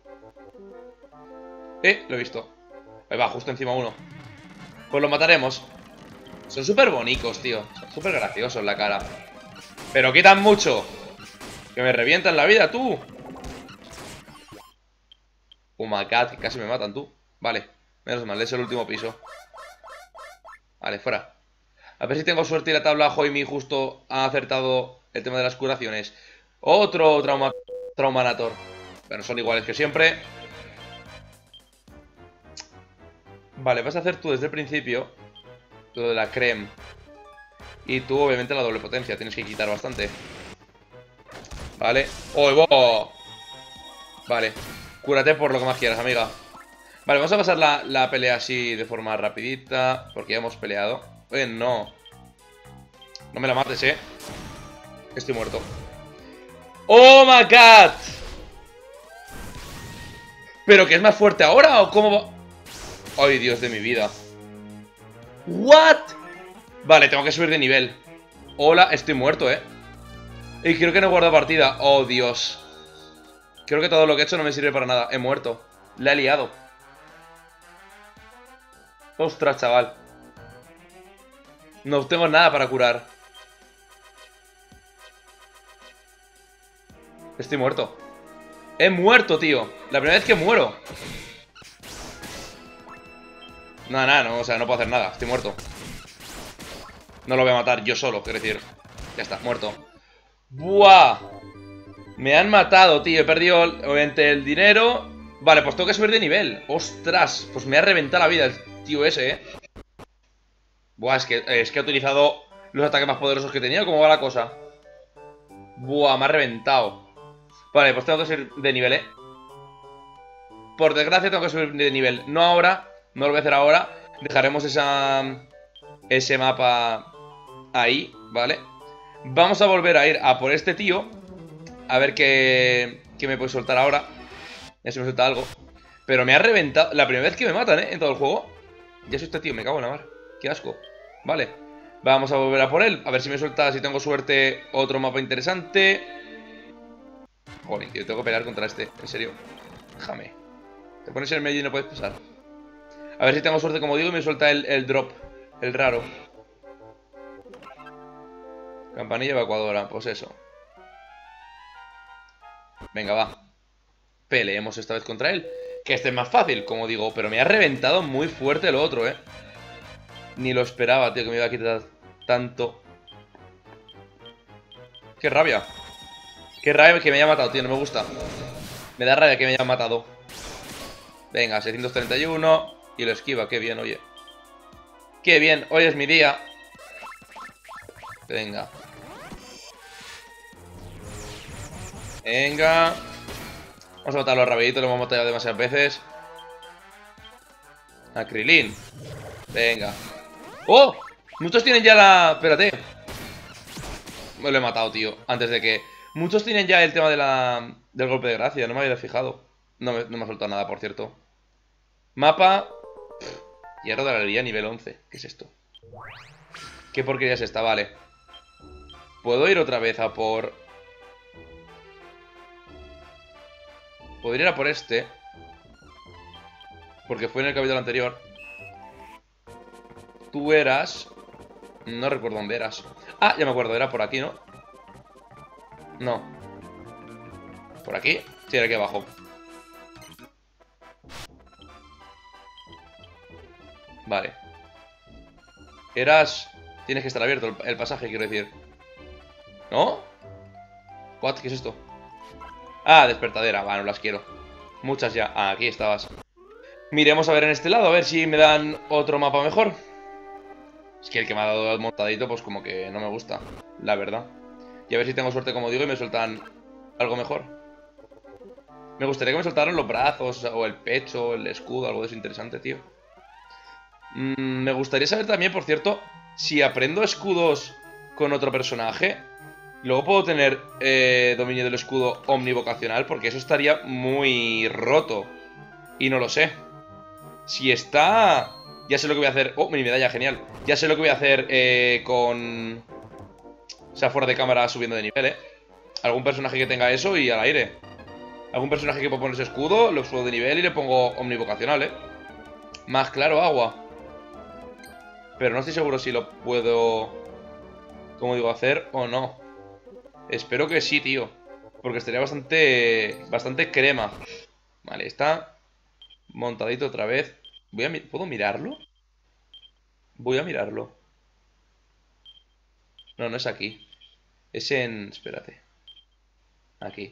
Lo he visto. Ahí va, justo encima uno. Pues lo mataremos. Son súper bonitos, tío. Son súper graciosos la cara. Pero quitan mucho. Que me revientan la vida, tú. Oh my god, que casi me matan, tú. Vale, menos mal, es el último piso. Vale, fuera. A ver si tengo suerte y la tabla Joimi justo ha acertado el tema de las curaciones. Otro Traumanator. Bueno, son iguales que siempre. Vale, vas a hacer tú desde el principio lo de la creme. Y tú, obviamente, la doble potencia. Tienes que quitar bastante. Vale. ¡Oh! Vale. Cúrate por lo que más quieras, amiga. Vale, vamos a pasar la pelea así de forma rapidita. Porque ya hemos peleado. No. No me la mates, Estoy muerto. ¡Oh, my God! ¿Pero que es más fuerte ahora o cómo va? ¡Ay, Dios de mi vida! ¿What? Vale, tengo que subir de nivel. Hola, estoy muerto, Y creo que no he guardado partida. Oh, Dios. Creo que todo lo que he hecho no me sirve para nada. He muerto. La he liado. Ostras, chaval. No tengo nada para curar. Estoy muerto. He muerto, tío. La primera vez que muero. Nada, no, o sea, no puedo hacer nada. Estoy muerto. No lo voy a matar yo solo, quiero decir. Ya está, muerto. ¡Buah! Me han matado, tío. He perdido, obviamente, el dinero. Vale, pues tengo que subir de nivel. ¡Ostras! Pues me ha reventado la vida el tío ese, Buah, es que ha utilizado los ataques más poderosos que tenía. ¿Cómo va la cosa? Buah, me ha reventado. Vale, pues tengo que subir de nivel, Por desgracia tengo que subir de nivel. No ahora, no lo voy a hacer ahora. Dejaremos ese mapa ahí, ¿vale? Vamos a volver a ir a por este tío. A ver qué me puede soltar ahora. Ya se me suelta algo. Pero me ha reventado. La primera vez que me matan, en todo el juego. Ya soy este tío, me cago en la mar. Qué asco. Vale. Vamos a volver a por él. A ver si me suelta, si tengo suerte, otro mapa interesante. Joder, tío, tengo que pelear contra este. En serio. Déjame. Te pones en el medio y no puedes pasar. A ver si tengo suerte, como digo, y me suelta el drop. El raro. Campanilla evacuadora, pues eso. Venga, va. Peleemos esta vez contra él. Que este es más fácil, como digo. Pero me ha reventado muy fuerte lo otro, Ni lo esperaba, tío, que me iba a quitar tanto. Qué rabia. Qué rabia que me haya matado, tío, no me gusta. Me da rabia que me haya matado. Venga, 631. Y lo esquiva, qué bien, oye. Qué bien, hoy es mi día. Venga. Venga. Vamos a matarlo rapidito, lo hemos matado demasiadas veces. Acrilín. Venga. ¡Oh! Muchos tienen ya la... Espérate. Me lo he matado, tío. Antes de que... Muchos tienen ya el tema del golpe de gracia. No me había fijado. No me ha soltado nada, por cierto. Mapa. Hierro de la galería nivel 11. ¿Qué es esto? ¿Qué porquería es esta? Vale. Puedo ir otra vez a por... Podría ir a por este. Porque fue en el capítulo anterior. Tú eras... No recuerdo dónde eras. Ah, ya me acuerdo, era por aquí, ¿no? No. ¿Por aquí? Sí, era aquí abajo. Vale. Eras... Tienes que estar abierto el pasaje, quiero decir. ¿No? ¿What? ¿Qué es esto? Ah, despertadera. Va, no las quiero. Muchas ya. Ah, aquí estabas. Miremos a ver en este lado, a ver si me dan otro mapa mejor. Es que el que me ha dado el montadito, pues como que no me gusta, la verdad. Y a ver si tengo suerte, como digo, y me sueltan algo mejor. Me gustaría que me soltaran los brazos, o el pecho, el escudo, algo de eso interesante, tío. Me gustaría saber también, por cierto, si aprendo escudos con otro personaje, luego puedo tener dominio del escudo omnivocacional, porque eso estaría muy roto. Y no lo sé. Si está... Ya sé lo que voy a hacer. Oh, mi medalla, genial. Ya sé lo que voy a hacer con... O sea, fuera de cámara subiendo de nivel, Algún personaje que tenga eso y al aire. Algún personaje que pueda poner ese escudo, lo subo de nivel y le pongo omnivocacional, Más claro, agua. Pero no estoy seguro si lo puedo... Como digo, hacer o no. Espero que sí, tío. Porque estaría bastante crema. Vale, está montadito otra vez. ¿Puedo mirarlo? Voy a mirarlo. No, no es aquí. Es en... Espérate. Aquí.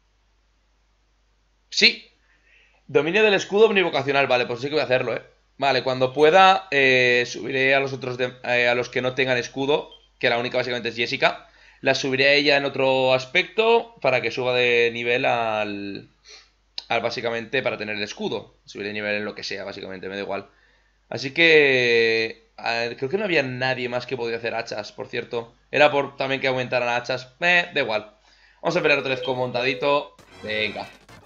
¡Sí! Dominio del escudo omnivocacional. Vale, pues sí que voy a hacerlo, Vale, cuando pueda subiré a los otros a los que no tengan escudo. Que la única básicamente es Jessica. La subiré a ella en otro aspecto para que suba de nivel al básicamente para tener el escudo. Subiré de nivel en lo que sea, básicamente, me da igual. Así que... creo que no había nadie más que podía hacer hachas, por cierto. Era por también que aumentaran hachas. Da igual. Vamos a pelear otra vez con montadito. Venga.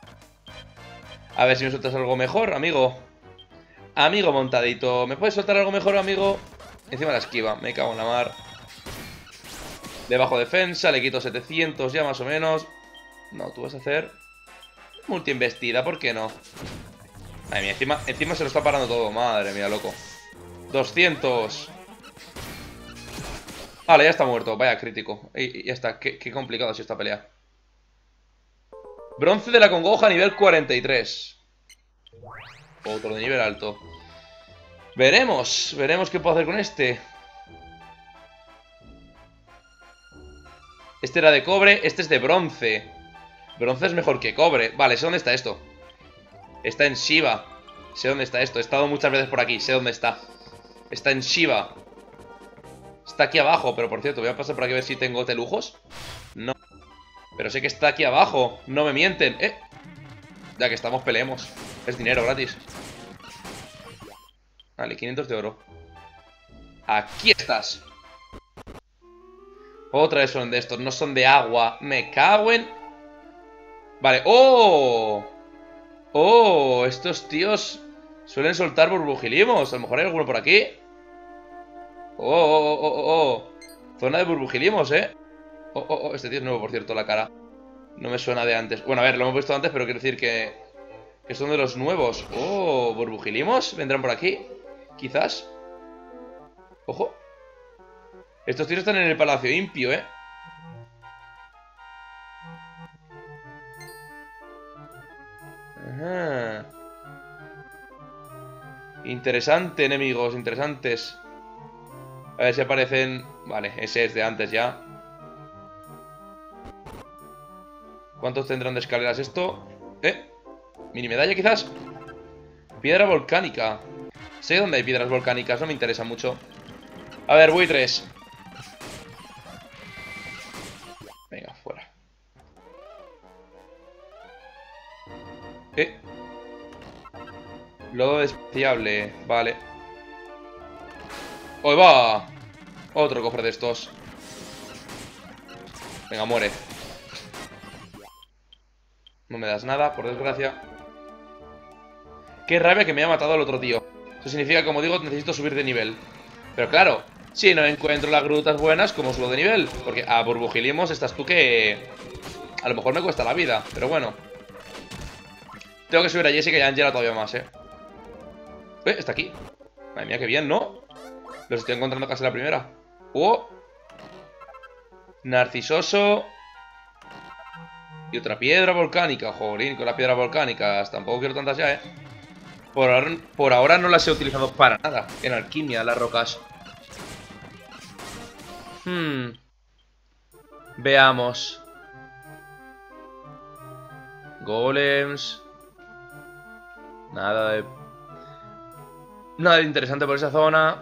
A ver si me sueltas algo mejor, amigo. Amigo montadito. ¿Me puedes soltar algo mejor, amigo? Encima la esquiva. Me cago en la mar. De bajo defensa, le quito 700 ya más o menos. No, tú vas a hacer multi-embestida, ¿por qué no? Madre mía, encima se lo está parando todo. Madre mía, loco. 200. Vale, ya está muerto, vaya crítico. Y ya está, qué complicado ha sido esta pelea. Bronce de la congoja, nivel 43. Otro de nivel alto. Veremos qué puedo hacer con este. Este era de cobre, este es de bronce. Bronce es mejor que cobre. Vale, sé dónde está esto. Está en Shiva. Sé dónde está esto, he estado muchas veces por aquí. Sé dónde está. Está en Shiva. Está aquí abajo, pero por cierto, voy a pasar por aquí a ver si tengo telujos. No. Pero sé que está aquí abajo. No me mienten. Ya que estamos, peleemos. Es dinero gratis. Vale, 500 de oro. Aquí estás. Otra vez son de estos, no son de agua. Me cago en... Vale, ¡oh! ¡Oh! Estos tíos suelen soltar burbujilimos. A lo mejor hay alguno por aquí. ¡Oh! Zona de burbujilimos, este tío es nuevo, por cierto, la cara. No me suena de antes. Bueno, a ver, lo hemos visto antes, pero quiero decir que son de los nuevos. ¡Oh! ¿Burbujilimos? ¿Vendrán por aquí? Quizás. ¡Ojo! Estos tíos están en el Palacio Impio, Ajá. Interesante, enemigos, interesantes. A ver si aparecen... Vale, ese es de antes ya. ¿Cuántos tendrán de escaleras esto? Mini medalla quizás. Piedra volcánica. Sé dónde hay piedras volcánicas, no me interesa mucho. A ver, buitres. Venga, fuera. Lodo despreciable, vale. ¡Ahí va! Otro cofre de estos. Venga, muere. No me das nada, por desgracia. Qué rabia que me haya matado al otro tío. Eso significa, como digo, necesito subir de nivel. Pero claro, si no encuentro las grutas buenas, ¿cómo subo de nivel? Porque a burbujilimos estás tú que... A lo mejor me cuesta la vida, pero bueno. Tengo que subir a Jessica y a Angela todavía más, está aquí. Madre mía, qué bien, ¿no? Los estoy encontrando casi la primera. ¡Oh! Narcisoso. Y otra piedra volcánica. Jolín, con las piedras volcánicas. Tampoco quiero tantas ya, Por ahora no las he utilizado para nada. En alquimia, las rocas. Veamos. Golems. Nada de interesante por esa zona.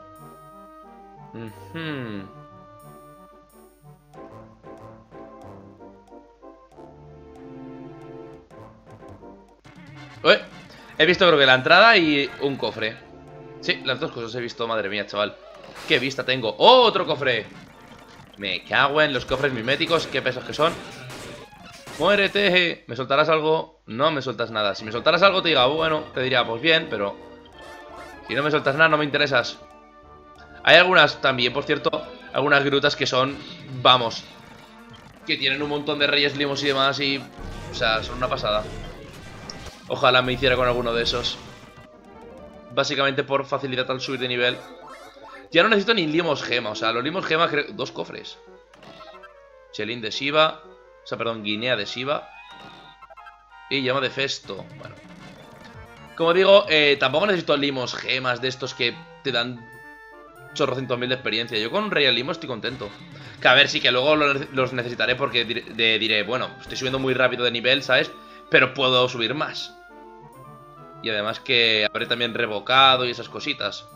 He visto creo que la entrada y un cofre. Sí, las dos cosas he visto, madre mía, chaval. Qué vista tengo. ¡Oh, otro cofre! Me cago en los cofres miméticos, qué pesos que son. ¡Muérete! ¿Me soltarás algo? No me sueltas nada. Si me soltaras algo te diga, bueno, te diría, pues bien, pero... Si no me sueltas nada, no me interesas. Hay algunas también, por cierto, algunas grutas que son, vamos, que tienen un montón de reyes limos y demás y... O sea, son una pasada. Ojalá me hiciera con alguno de esos. Básicamente por facilidad al subir de nivel. Ya no necesito ni limos gema. O sea, los limos gema creo... Dos cofres. Chelín de Shiva. O sea, perdón, Guinea de Shiva. Y llama de Festo. Bueno. Como digo, tampoco necesito limos gemas de estos que te dan chorrocientos mil de experiencia. Yo con un Rey Limo estoy contento. Que a ver, sí que luego los necesitaré porque diré, bueno, estoy subiendo muy rápido de nivel, ¿sabes? Pero puedo subir más. Y además que habré también revocado y esas cositas.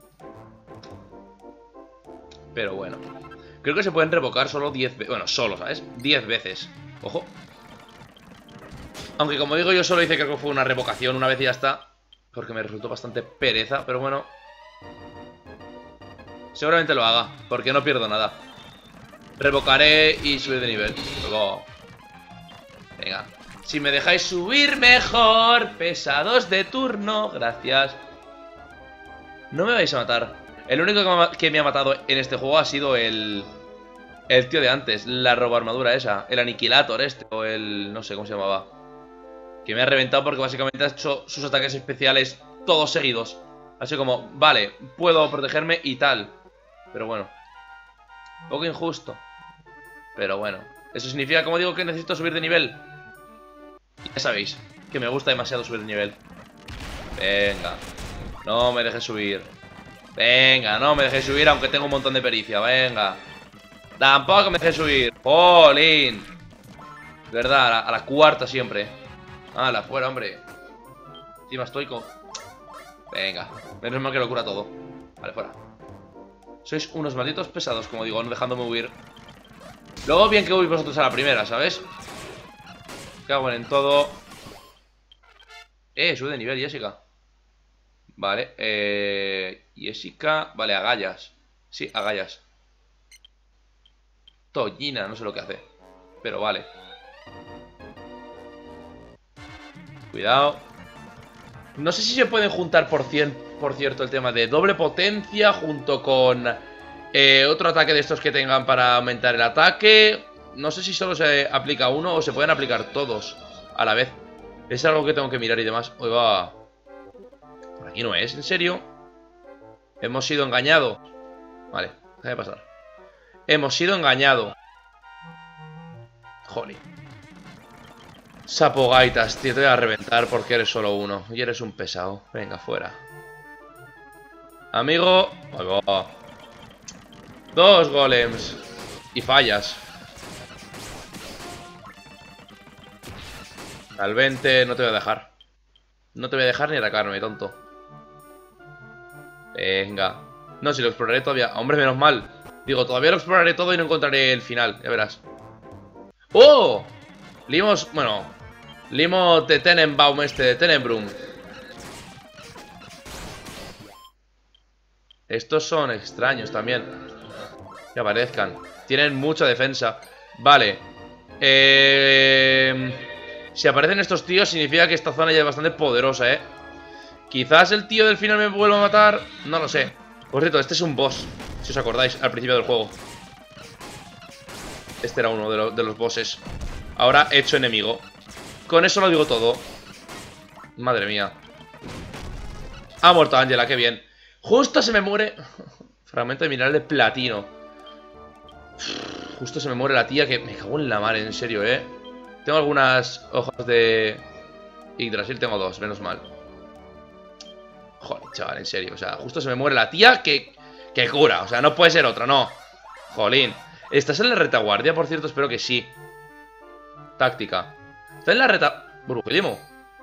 Pero bueno. Creo que se pueden revocar solo 10 veces. Bueno, solo, ¿sabes? 10 veces. Ojo. Aunque como digo, yo solo hice, creo que fue una revocación una vez y ya está. Porque me resultó bastante pereza, pero bueno. Seguramente lo haga, porque no pierdo nada. Revocaré y subir de nivel. Luego... Venga. Si me dejáis subir mejor. Pesados de turno. Gracias. No me vais a matar. El único que me ha matado en este juego ha sido el El tío de antes, la roboarmadura esa. El Aniquilator este, o el... no sé cómo se llamaba. Que me ha reventado porque básicamente ha hecho sus ataques especiales todos seguidos. Así como, vale, puedo protegerme y tal. Pero bueno, un poco injusto. Pero bueno, eso significa, como digo, que necesito subir de nivel. Y ya sabéis, que me gusta demasiado subir de nivel. Venga, no me dejes subir. Venga, no me dejes subir aunque tengo un montón de pericia, venga. Tampoco me dejes subir. ¡Jolín! De verdad, a la cuarta siempre. ¡Hala, fuera, hombre! Encima estoy con... Venga, menos mal que lo cura todo. Vale, fuera. Sois unos malditos pesados, como digo, no dejándome huir. Luego bien que huís vosotros a la primera, ¿sabes? Cago en todo. Sube de nivel, Jessica. Vale, Jessica... Vale, agallas. Sí, agallas. Tollina, no sé lo que hace. Pero vale. Cuidado. No sé si se pueden juntar por cierto el tema de doble potencia junto con otro ataque de estos que tengan para aumentar el ataque. No sé si solo se aplica uno o se pueden aplicar todos a la vez. Es algo que tengo que mirar y demás. Oiga, por aquí no es, ¿en serio? Hemos sido engañados. Vale, déjame pasar. Hemos sido engañados. Jolly. Sapo gaitas, tío, te voy a reventar porque eres solo uno. Y eres un pesado. Venga, fuera. Amigo. Ahí va. 2 golems. Y fallas. Al 20 no te voy a dejar. No te voy a dejar ni atacarme, tonto. Venga. No, si lo exploraré todavía. Hombre, menos mal. Digo, todavía lo exploraré todo y no encontraré el final. Ya verás. ¡Oh! Limos, bueno, Limo de Tenenbaum de Tenenbrum. Estos son extraños también. Que aparezcan. Tienen mucha defensa. Vale. Si aparecen estos tíos significa que esta zona ya es bastante poderosa, Quizás el tío del final me vuelva a matar. No lo sé. Por cierto, este es un boss, si os acordáis, al principio del juego. Este era uno de los bosses. Ahora hecho enemigo. Con eso lo digo todo. Madre mía. Ha muerto Ángela, qué bien. Justo se me muere. Fragmento de mineral de platino. Justo se me muere la tía, que me cago en la mar, en serio, Tengo algunas hojas de Yggdrasil, tengo 2, menos mal. Joder, chaval, en serio. O sea, justo se me muere la tía que cura. O sea, no puede ser otra, no. Jolín. ¿Estás en la retaguardia, por cierto? Espero que sí. Táctica. ¿Está en la reta... Burbujilimo?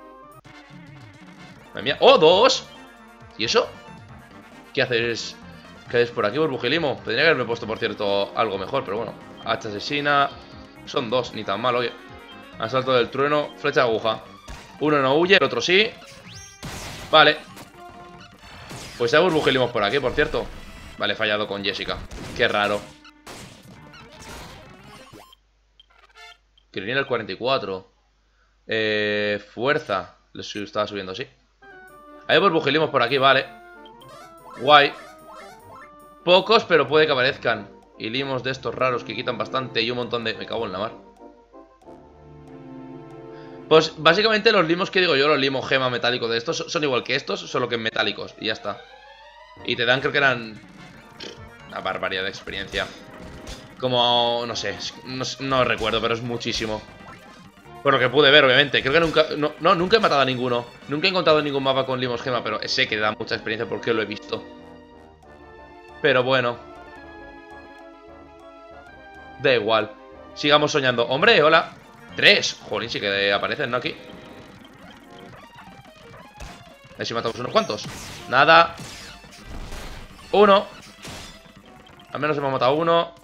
Madre mía. ¡Oh, 2! ¿Y eso? ¿Qué haces? ¿Qué haces por aquí, Burbujilimo? Tendría que haberme puesto, por cierto, algo mejor, pero bueno. Hacha asesina. Son 2, ni tan mal, oye. Asalto del trueno, flecha de aguja. Uno no huye, el otro sí. Vale. Pues hay Burbujilimos por aquí, por cierto. Vale, fallado con Jessica. Qué raro. Criniel el 44. Fuerza. Les estaba subiendo, sí. Hay Burbujilimos por aquí, vale. Guay. Pocos, pero puede que aparezcan. Y limos de estos raros que quitan bastante. Y un montón de... Me cago en la mar. Pues básicamente los limos que digo yo, los limos gema metálicos de estos, son igual que estos, solo que metálicos. Y ya está. Y te dan, creo que eran... una barbaridad de experiencia. Como... no sé, no recuerdo, pero es muchísimo. Por lo que pude ver, obviamente. Creo que nunca... No, nunca he matado a ninguno. Nunca he encontrado ningún mapa con limos gema, pero sé que da mucha experiencia porque lo he visto. Pero bueno. Da igual. Sigamos soñando. ¡Hombre, hola! 3. Jolín, sí que aparecen, ¿no? Aquí. A ver si matamos unos cuantos. Nada. 1. Al menos hemos matado uno.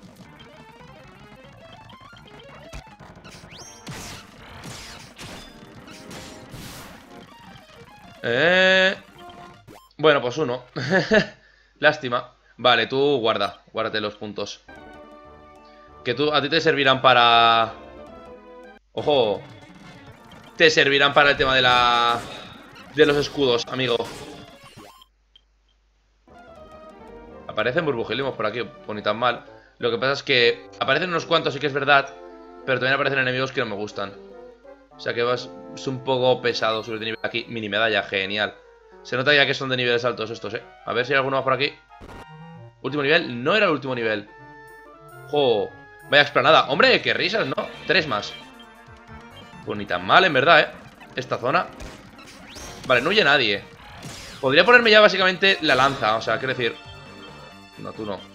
Bueno, pues 1. Lástima. Vale, tú guárdate los puntos. Que a ti te servirán para... Ojo. Te servirán para el tema de los escudos, amigo. Aparecen burbujilimos por aquí, pues ni tan mal. Lo que pasa es que aparecen unos cuantos, sí que es verdad, pero también aparecen enemigos que no me gustan. O sea que es un poco pesado subir de nivel aquí. Mini medalla, genial. Se nota ya que son de niveles altos estos, A ver si hay alguno más por aquí. Último nivel, no era el último nivel. ¡Jo! Vaya explanada. Hombre, qué risas, ¿no? 3 más. Pues ni tan mal, en verdad, esta zona. Vale, no huye nadie. Podría ponerme ya básicamente la lanza. O sea, quiero decir... No, tú no.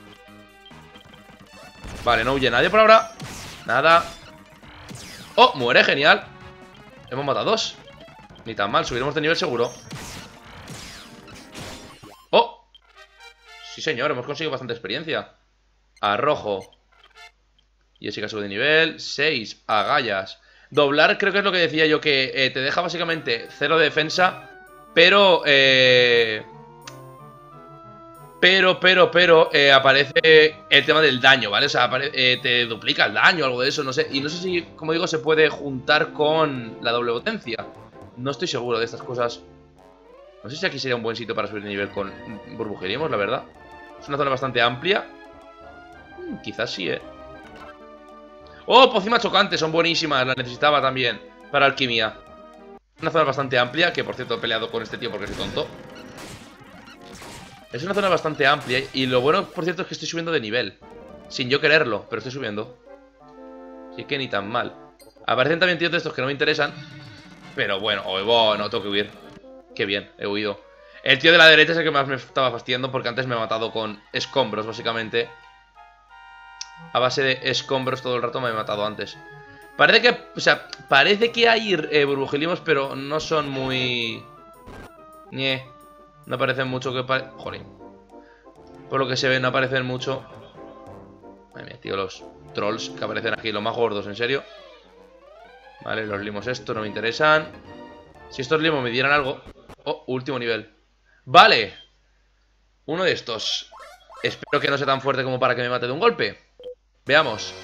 Vale, no huye nadie por ahora. Nada. ¡Oh! Muere, genial. Hemos matado 2. Ni tan mal, subiremos de nivel seguro. ¡Oh! Sí, señor, hemos conseguido bastante experiencia. Arrojo. Jessica sube de nivel. 6. Agallas. Doblar creo que es lo que decía yo, que te deja básicamente 0 de defensa. Pero, aparece el tema del daño, ¿vale? O sea, te duplica el daño o algo de eso, no sé. Y no sé si, como digo, se puede juntar con la doble potencia. No estoy seguro de estas cosas. No sé si aquí sería un buen sitio para subir de nivel con burbujeríamos, la verdad. Es una zona bastante amplia. Quizás sí, ¡Oh! Pócimas chocantes, son buenísimas. Las necesitaba también para alquimia. Una zona bastante amplia, que por cierto he peleado con este tío porque soy tonto. Es una zona bastante amplia. Y lo bueno, por cierto, es que estoy subiendo de nivel. Sin yo quererlo, pero estoy subiendo. Así que ni tan mal. Aparecen también tíos de estos que no me interesan. Pero bueno, no tengo que huir. Qué bien, he huido. El tío de la derecha es el que más me estaba fastidiando, porque antes me ha matado con escombros, básicamente. A base de escombros todo el rato me he matado antes. Parece que, o sea, parece que hay burbujelimos, pero no son muy... No aparecen mucho que... Jolín. Por lo que se ve, no aparecen mucho. Madre mía, tío, los trolls que aparecen aquí, los más gordos, en serio. Vale, los limos estos no me interesan. Si estos limos me dieran algo... Oh, último nivel. Vale. Uno de estos. Espero que no sea tan fuerte como para que me mate de un golpe. Veamos.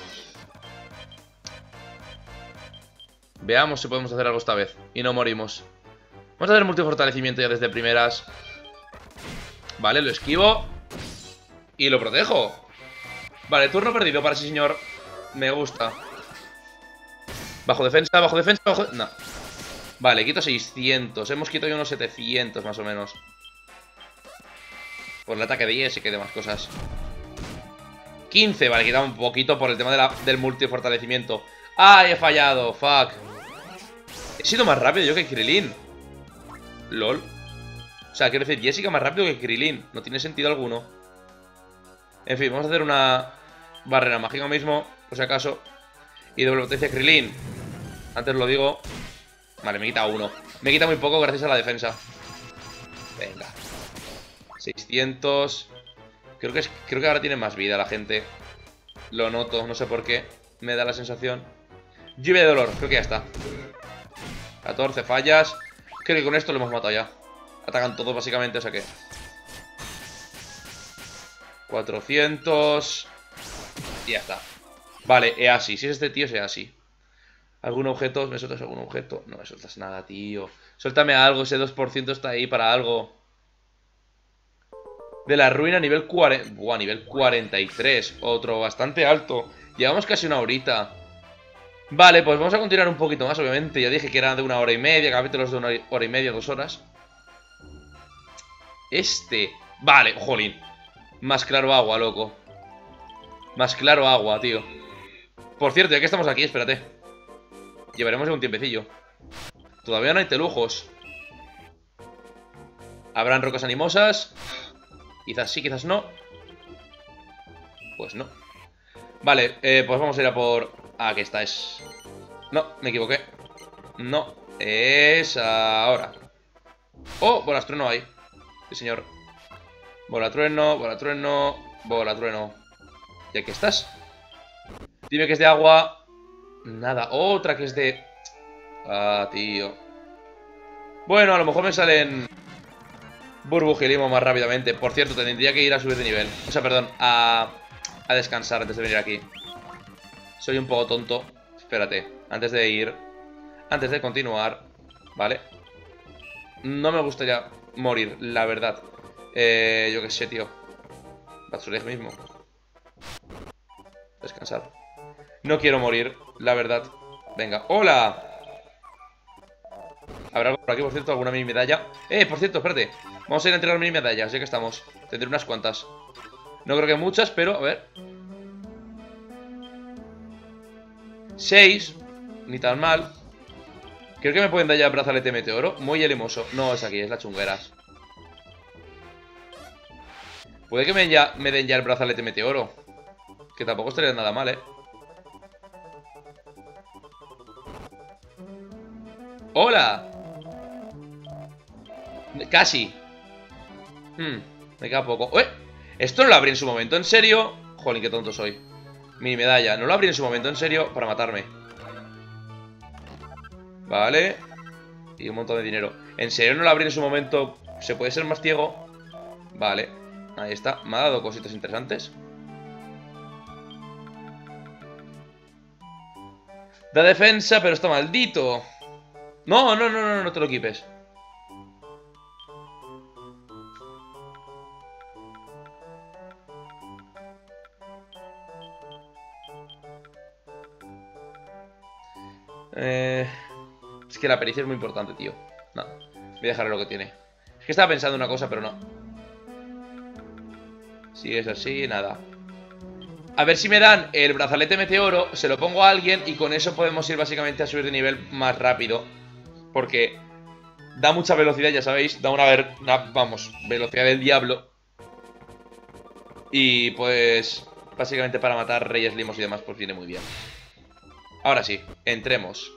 Veamos si podemos hacer algo esta vez y no morimos. Vamos a hacer multifortalecimiento ya desde primeras. Vale, lo esquivo y lo protejo. Vale, turno perdido para ese señor. Me gusta. Bajo defensa, bajo defensa, bajo... No. Vale, quito 600. Hemos quitado ya unos 700 más o menos. Por el ataque de Jessica y demás cosas. 15, vale, quitamos un poquito por el tema del multifortalecimiento. ¡Ay, he fallado! ¡Fuck! He sido más rápido yo que Krilin. LOL. O sea, quiero decir, Jessica más rápido que Krilin. No tiene sentido alguno. En fin, vamos a hacer una barrera mágica mismo, por si acaso. Y doble potencia Krilin. Antes lo digo. Vale, me quita 1. Me quita muy poco gracias a la defensa. Venga. 600. Creo que ahora tiene más vida la gente. Lo noto, no sé por qué. Me da la sensación. Lluvia de dolor, creo que ya está. 14 fallas. Creo que con esto lo hemos matado ya. Atacan todos básicamente, o sea que 400. Y ya está. Vale, Easy, si es este tío es Easy. ¿Algún objeto? ¿Me sueltas algún objeto? No me sueltas nada, tío. Suéltame algo, ese 2% está ahí para algo. De la ruina, nivel 40. Buah, nivel 43. Otro bastante alto. Llevamos casi una horita. Vale, pues vamos a continuar un poquito más, obviamente. Ya dije que eran de 1 hora y media, capítulos de 1 hora y media, 2 horas. Vale, jolín. Más claro agua, loco. Más claro agua, tío. Por cierto, ya que estamos aquí, espérate. Llevaremos un tiempecillo. Todavía no hay telujos. Habrán rocas animosas. Quizás sí, quizás no. Pues no. Vale, pues vamos a ir a por... Ah, aquí está, es... No, me equivoqué. No, es ahora. Oh, bolas trueno ahí. Sí, señor. Bola trueno, bola trueno, bola trueno. ¿Y aquí estás? Dime que es de agua. Nada, otra que es de... Ah, tío. Bueno, a lo mejor me salen burbujelismo más rápidamente. Por cierto, tendría que ir a subir de nivel. O sea, perdón, a descansar antes de venir aquí. Soy un poco tonto. Espérate, antes de ir, antes de continuar, ¿vale? No me gustaría morir, la verdad. Yo qué sé, tío. Batsuleg mismo. descansar. No quiero morir, la verdad. Venga, ¡hola! ¿Habrá algo por aquí, por cierto? ¿Alguna mini medalla? Por cierto, espérate. Vamos a ir a entregar mini medallas, ya que estamos. Tendré unas cuantas. No creo que muchas, pero a ver. 6. Ni tan mal. Creo que me pueden dar ya el brazalete meteoro. Muy hermoso. No, es aquí, es la chungueras. Puede que me den ya el brazalete meteoro. Que tampoco estaría nada mal, ¿eh? ¡Hola! Casi. Me queda poco. ¡Ué! Esto no lo abrí en su momento, ¿en serio? Jolín, qué tonto soy. Mini medalla, no lo abrí en su momento, ¿en serio? Para matarme. Vale. Y un montón de dinero. ¿En serio no lo abrí en su momento? ¿Se puede ser más ciego? Vale. Ahí está. Me ha dado cositas interesantes. Da defensa, pero está maldito. No, no, no, no, no te lo equipes. Es que la pericia es muy importante, tío. No, voy a dejarle lo que tiene. Es que estaba pensando una cosa, pero no. Si es así, nada. A ver si me dan el brazalete meteoro, se lo pongo a alguien y con eso podemos ir básicamente a subir de nivel más rápido. Porque da mucha velocidad, ya sabéis. Da vamos, velocidad del diablo. Y pues básicamente para matar reyes limos y demás pues viene muy bien. Ahora sí, entremos.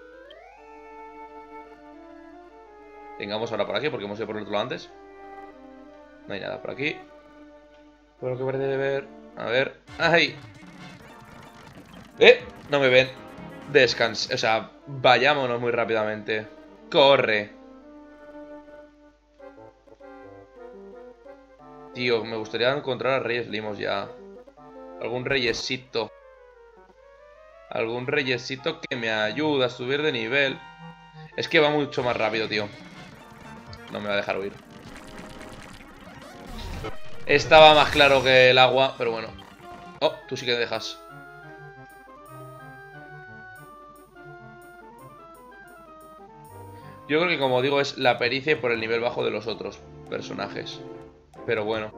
Tengamos ahora por aquí porque hemos ido por el otro lado antes. No hay nada por aquí. Por lo que parece ver. A ver. ¡Ay! No me ven. Descansa. O sea, vayámonos muy rápidamente. ¡Corre! Tío, me gustaría encontrar a reyes limos ya. Algún reyesito. Algún reyesito que me ayude a subir de nivel. Es que va mucho más rápido, tío. No me va a dejar huir. Estaba más claro que el agua, pero bueno. Oh, tú sí que me dejas. Yo creo que, como digo, es la pericia por el nivel bajo de los otros personajes. Pero bueno.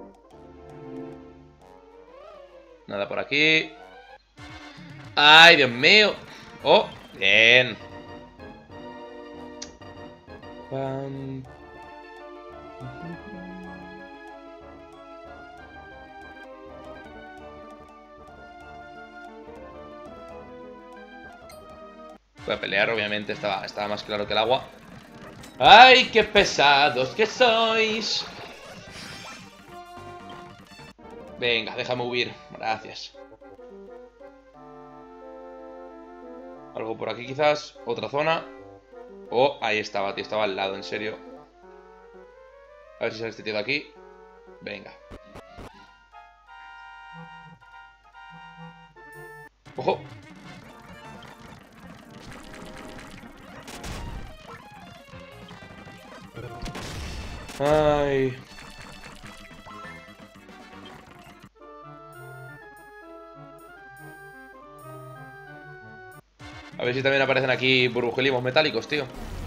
Nada por aquí. ¡Ay, Dios mío! ¡Oh! Bien. Voy a pelear, obviamente, estaba más claro que el agua. ¡Ay, qué pesados que sois! Venga, déjame huir. Gracias. Algo por aquí quizás. Otra zona. Oh, ahí estaba, tío. Estaba al lado, en serio. A ver si sale este tío de aquí. Venga. ¡Ojo! Ay. A ver si también aparecen aquí burbujelimos metálicos, tío.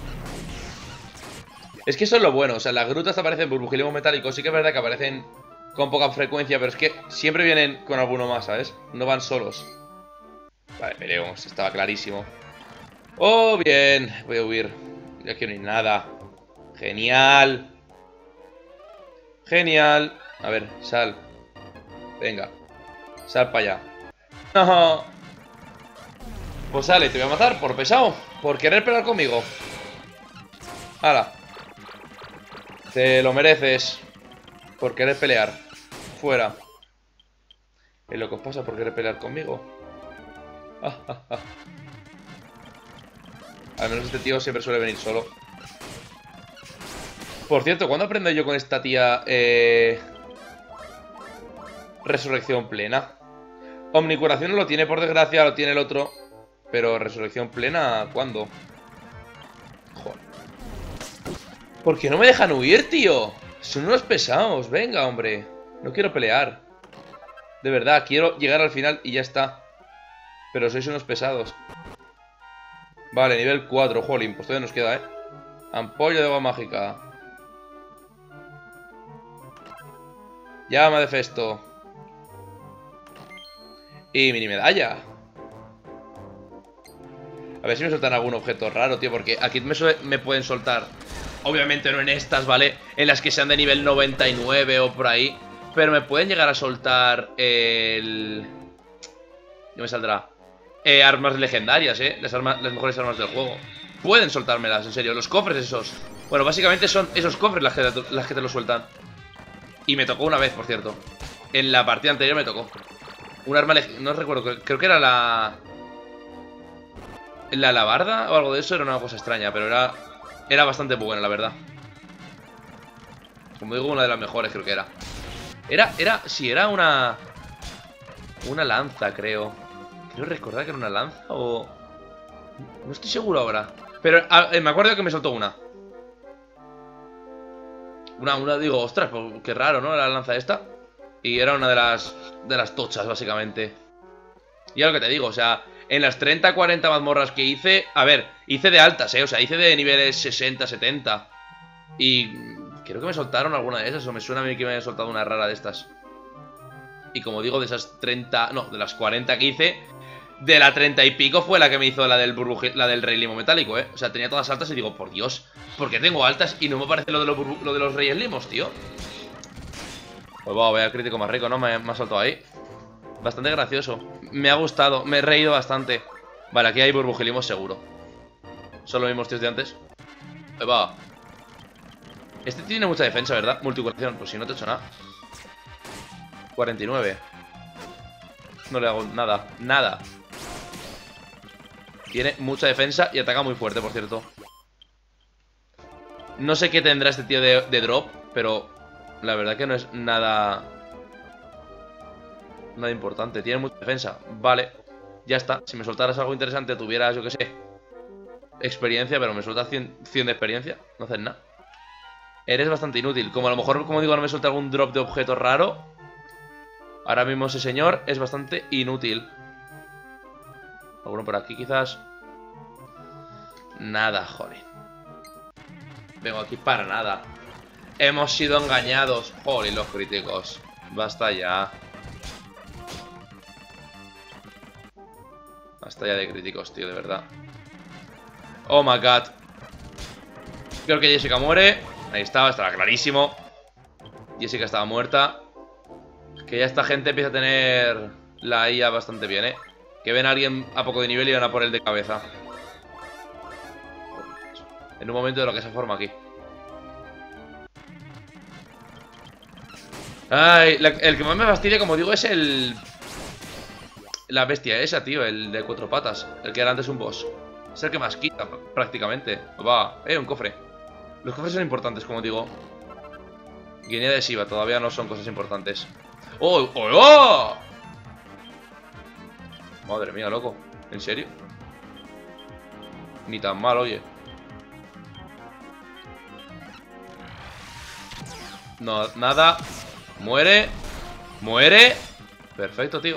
Es que eso es lo bueno, o sea, las grutas aparecen burbujelimos metálicos. Sí que es verdad que aparecen con poca frecuencia, pero es que siempre vienen con alguno más, ¿sabes? No van solos. Vale, peleemos, estaba clarísimo. Oh, bien, voy a huir. Aquí no hay nada. Genial. Genial. A ver, sal. Venga. Sal para allá. No. Pues sale, te voy a matar por pesado. Por querer pelear conmigo. ¡Hala! Te lo mereces. Por querer pelear. Fuera. ¿Es lo que os pasa por querer pelear conmigo? Al menos este tío siempre suele venir solo. Por cierto, ¿cuándo aprendo yo con esta tía resurrección plena? Omnicuración no lo tiene, por desgracia, lo tiene el otro. Pero resurrección plena, ¿cuándo? Joder. ¿Por qué no me dejan huir, tío? Son unos pesados, venga, hombre. No quiero pelear. De verdad, quiero llegar al final y ya está. Pero sois unos pesados. Vale, nivel 4, jolín, pues todavía nos queda, Ampolla de agua mágica. Llama de Festo. Y mini medalla. A ver si me sueltan algún objeto raro, tío. Porque aquí me pueden soltar. Obviamente no en estas, ¿vale? En las que sean de nivel 99 o por ahí. Pero me pueden llegar a soltar el... ¿Qué me saldrá? Armas legendarias, las mejores armas del juego. Pueden soltármelas, en serio. Los cofres esos. Bueno, básicamente son esos cofres las que te lo sueltan. Y me tocó una vez, por cierto. En la partida anterior me tocó un arma no recuerdo, creo que era la alabarda o algo de eso. Era una cosa extraña, pero era bastante buena, la verdad. Como digo, una de las mejores creo que era. Sí, era una lanza, creo. Quiero recordar que era una lanza o... No estoy seguro ahora. Pero me acuerdo que me soltó una. Digo, ostras, pues, qué raro, ¿no? La lanza esta. Y era una de las tochas, básicamente. Y es lo que te digo, o sea, en las 30-40 mazmorras que hice... A ver, hice de altas, o sea, hice de niveles 60-70. Y creo que me soltaron alguna de esas, o me suena a mí que me habían soltado una rara de estas. Y como digo, de esas 30... No, de las 40 que hice, de la 30 y pico fue la que me hizo la del Rey Limo Metálico, O sea, tenía todas altas y digo, por Dios, ¿por qué tengo altas y no me parece lo de los Reyes Limos, tío? Pues wow, vaya crítico más rico, ¿no? Me ha soltado ahí. Bastante gracioso. Me ha gustado, me he reído bastante. Vale, aquí hay burbujilimos seguro. Son los mismos tíos de antes. Ahí va. Este tiene mucha defensa, ¿verdad? Multicuración, pues si no te he hecho nada. 49. No le hago nada, nada. Tiene mucha defensa y ataca muy fuerte, por cierto. No sé qué tendrá este tío de drop, pero la verdad que no es nada importante. Tiene mucha defensa. Vale, ya está. Si me soltaras algo interesante, tuvieras, yo qué sé, experiencia, pero me sueltas 100 de experiencia. No haces nada. Eres bastante inútil. Como a lo mejor, como digo, no me suelta algún drop de objeto raro. Ahora mismo ese señor es bastante inútil. Alguno por aquí quizás. Nada, joder. Vengo aquí para nada. Hemos sido engañados. Joder, los críticos. Basta ya. Basta ya de críticos, tío, de verdad. Oh my god. Creo que Jessica muere. Ahí estaba clarísimo. Jessica estaba muerta. Que ya esta gente empieza a tener la IA bastante bien, Que ven a alguien a poco de nivel y van a por él de cabeza. En un momento de lo que se forma aquí. Ay, el que más me fastidia, como digo, es la bestia esa, tío, el de 4 patas. El que era antes un boss. Es el que más quita, prácticamente. Va, un cofre. Los cofres son importantes, como digo. Guinea adhesiva, todavía no son cosas importantes. ¡Oh, oh, oh! Madre mía, loco. ¿En serio? Ni tan mal, oye. No, nada. Muere. Muere. Perfecto, tío.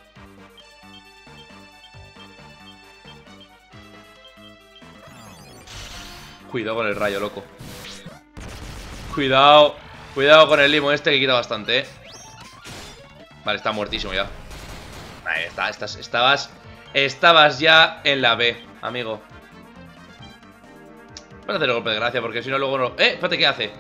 Cuidado con el rayo, loco. Cuidado. Cuidado con el limo este que quita bastante, Vale, está muertísimo ya. Ahí está, estabas ya en la B, amigo. Voy a hacer el golpe de gracia porque si no luego no... espérate, ¿qué hace?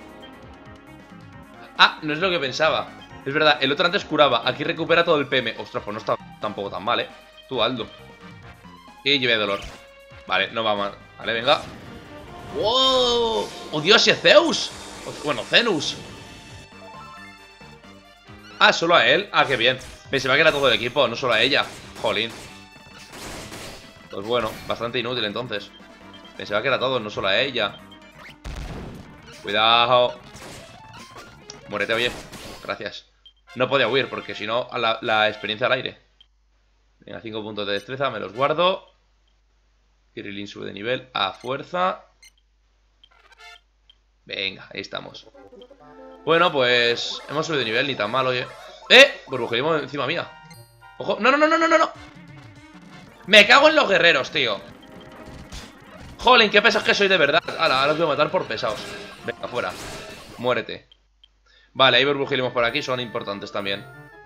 Ah, no es lo que pensaba. Es verdad, el otro antes curaba. Aquí recupera todo el PM. Ostras, pues no está tampoco tan mal, Tú, Aldo. Y lleve dolor. Vale, no va mal. Vale, venga. ¡Wow! ¡Oh, Dios, y Zeus! Bueno, Zenus. Ah, solo a él. Ah, qué bien. Pensaba que era todo el equipo, no solo a ella. Jolín. Pues bueno, bastante inútil entonces. Pensaba que era todo, no solo a ella. Cuidado. Muérete, oye. Gracias. No podía huir porque si no, la experiencia al aire. Venga, 5 puntos de destreza, me los guardo. Kirilin sube de nivel a fuerza. Venga, ahí estamos. Bueno, pues hemos subido de nivel, ni tan mal, oye. Burbujelismo encima mía. Ojo, no, no, no, no, no, no. Me cago en los guerreros, tío. Jolín, qué pesados que soy de verdad. Ahora los voy a matar por pesados. Venga, fuera. Muérete. Vale, hay burbujelismos por aquí, son importantes también.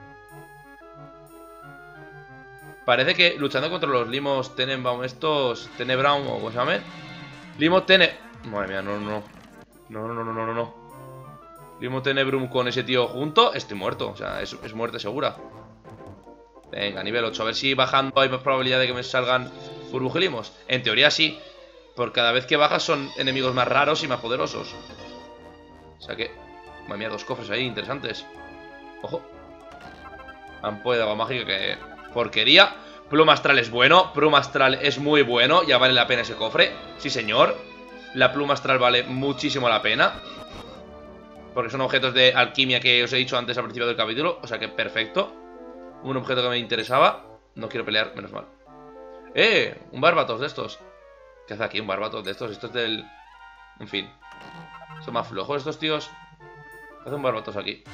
Parece que luchando contra los limos Tenenbaum estos, Tenebrown o como se llame. Limos Tene... Madre mía, no, no. No, no, no, no, no, no. Limo Tenebrum con ese tío junto, estoy muerto, o sea, es muerte segura. Venga, nivel 8, a ver si bajando hay más probabilidad de que me salgan burbujelimos. En teoría sí, por cada vez que bajas son enemigos más raros y más poderosos. O sea que, madre mía, 2 cofres ahí interesantes. Ojo. Ampolla de agua mágica, que porquería. Pluma astral es bueno, pluma astral es muy bueno, ya vale la pena ese cofre. Sí señor, la pluma astral vale muchísimo la pena, porque son objetos de alquimia que os he dicho antes al principio del capítulo. O sea que perfecto. Un objeto que me interesaba. No quiero pelear, menos mal. Un Barbatos de estos. ¿Qué hace aquí un Barbatos de estos? Esto es del... En fin. Son más flojos estos tíos. ¿Qué hace un Barbatos aquí?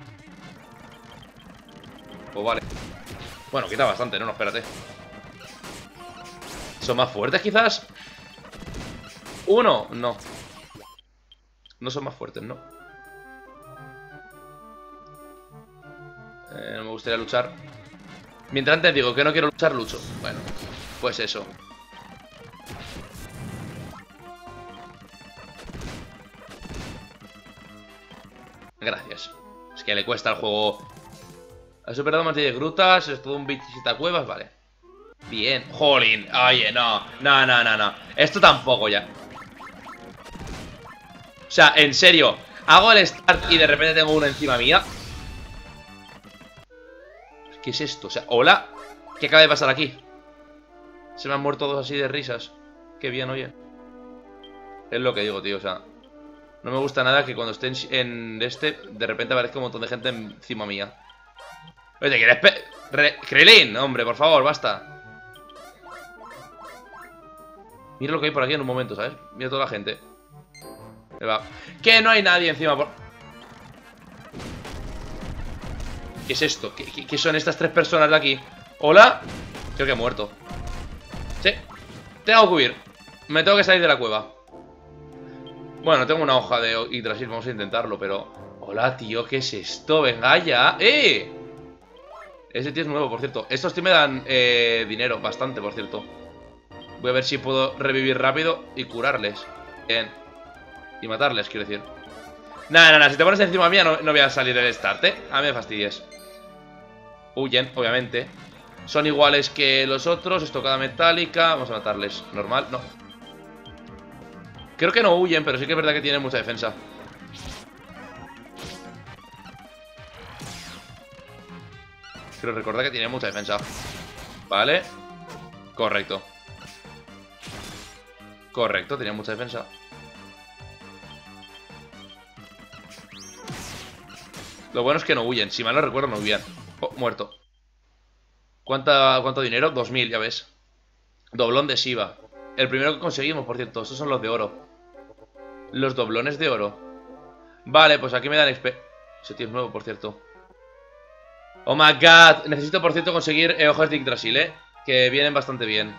Pues vale. Bueno, quita bastante, no, espérate. ¿Son más fuertes quizás? Uno, no. No son más fuertes, ¿no? No me gustaría luchar. Mientras antes digo que no quiero luchar, lucho. Bueno, pues eso. Gracias. Es que le cuesta al juego. Ha superado más de 10 grutas. Es todo un visita cuevas, vale. Bien. Jolín. Oye, no. No, no, no, no. Esto tampoco ya. O sea, en serio. Hago el start y de repente tengo uno encima mía. ¿Qué es esto? O sea, hola. ¿Qué acaba de pasar aquí? Se me han muerto todos así de risas. Qué bien, oye. Es lo que digo, tío, o sea. No me gusta nada que cuando esté en este, de repente aparezca un montón de gente encima mía. Oye, ¿quieres Krillin? Hombre, por favor, basta. Mira lo que hay por aquí en un momento, ¿sabes? Mira toda la gente. Me va. Que no hay nadie encima por... ¿Qué es esto? ¿Qué son estas 3 personas de aquí? ¿Hola? Creo que he muerto. Sí. Tengo que huir. Me tengo que salir de la cueva. Bueno, tengo una hoja de Yggdrasil. Vamos a intentarlo, pero... Hola, tío, ¿qué es esto? Venga ya. Ese tío es nuevo, por cierto. Estos tíos me dan dinero, bastante, por cierto. Voy a ver si puedo revivir rápido y curarles. Bien. Y matarles, quiero decir. Nada, nada, si te pones encima mía no voy a salir del start, A mí me fastidies. Huyen, obviamente. Son iguales que los otros. Estocada metálica. Vamos a matarles. Normal, no. Creo que no huyen, pero sí que es verdad que tienen mucha defensa. Quiero recordar que tienen mucha defensa. Vale. Correcto. Correcto, tenía mucha defensa. Lo bueno es que no huyen. Si mal no recuerdo, no huían. Oh, muerto. ¿Cuánto dinero? 2000, ya ves. Doblón de Shiva. El primero que conseguimos, por cierto. Estos son los de oro. Los doblones de oro. Vale, pues aquí me dan XP. Ese tío es nuevo, por cierto. Oh my god. Necesito, por cierto, conseguir hojas de Yggdrasil, que vienen bastante bien.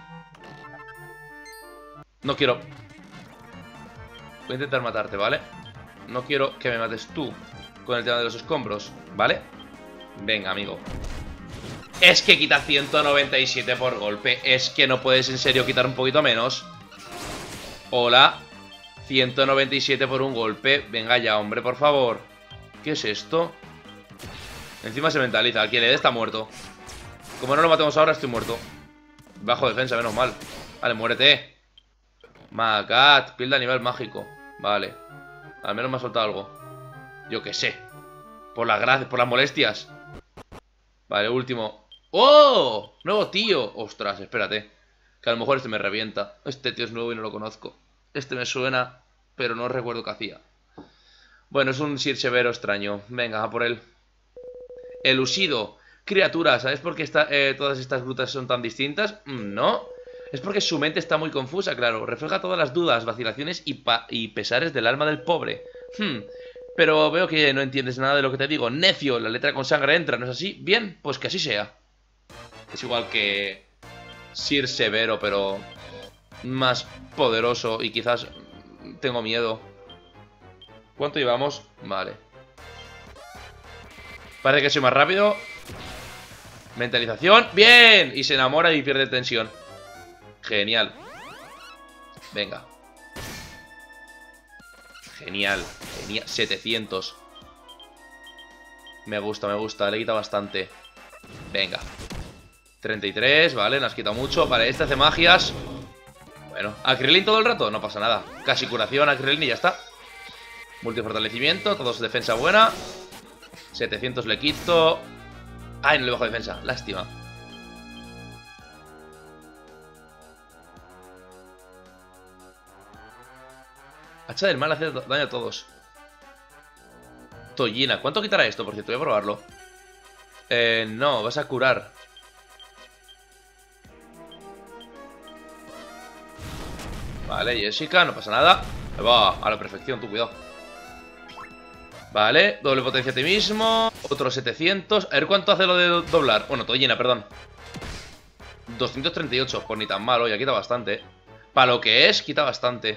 No quiero. Voy a intentar matarte, ¿vale? No quiero que me mates tú con el tema de los escombros, ¿vale? Venga, amigo. Es que quita 197 por golpe. Es que no puedes en serio quitar un poquito menos. Hola. 197 por un golpe. Venga ya, hombre, por favor. ¿Qué es esto? Encima se mentaliza. Al que le dé está muerto. Como no lo matemos ahora, estoy muerto. Bajo defensa, menos mal. Vale, muérete. Magat, piel de animal mágico. Vale. Al menos me ha soltado algo. Yo qué sé. Por las gracias, por las molestias. Vale, último. ¡Oh! Nuevo tío. Ostras, espérate. Que a lo mejor este me revienta. Este tío es nuevo y no lo conozco. Este me suena, pero no recuerdo qué hacía. Bueno, es un Sir Severo extraño. Venga, a por él. Elusido. Criatura, ¿sabes por qué todas estas grutas son tan distintas? No. Es porque su mente está muy confusa, claro. Refleja todas las dudas, vacilaciones y pesares del alma del pobre. Pero veo que no entiendes nada de lo que te digo. Necio, la letra con sangre entra, ¿no es así? Bien, pues que así sea. Es igual que Sir Severo, pero más poderoso y quizás tengo miedo. ¿Cuánto llevamos? Vale. Parece que soy más rápido. Mentalización. ¡Bien! Y se enamora y pierde tensión. Genial. Venga. Genial. Genial. 700. Me gusta. Le quita bastante. Venga. 33, vale, nos quita mucho. Vale, este hace magias. Bueno, Acrilin todo el rato, no pasa nada. Casi curación, Acrilin y ya está. Multifortalecimiento, todos defensa buena. 700 le quito. Ay, no le bajo defensa, lástima. Hacha del mal hace daño a todos. Tollina, ¿cuánto quitará esto? Por cierto, voy a probarlo. No, vas a curar. Vale, Jessica, no pasa nada. Ahí va, a la perfección, tú, cuidado. Vale, doble potencia a ti mismo. Otro 700. A ver cuánto hace lo de doblar. Bueno, Tollina, perdón. 238, pues ni tan malo, ya quita bastante. Para lo que es, quita bastante.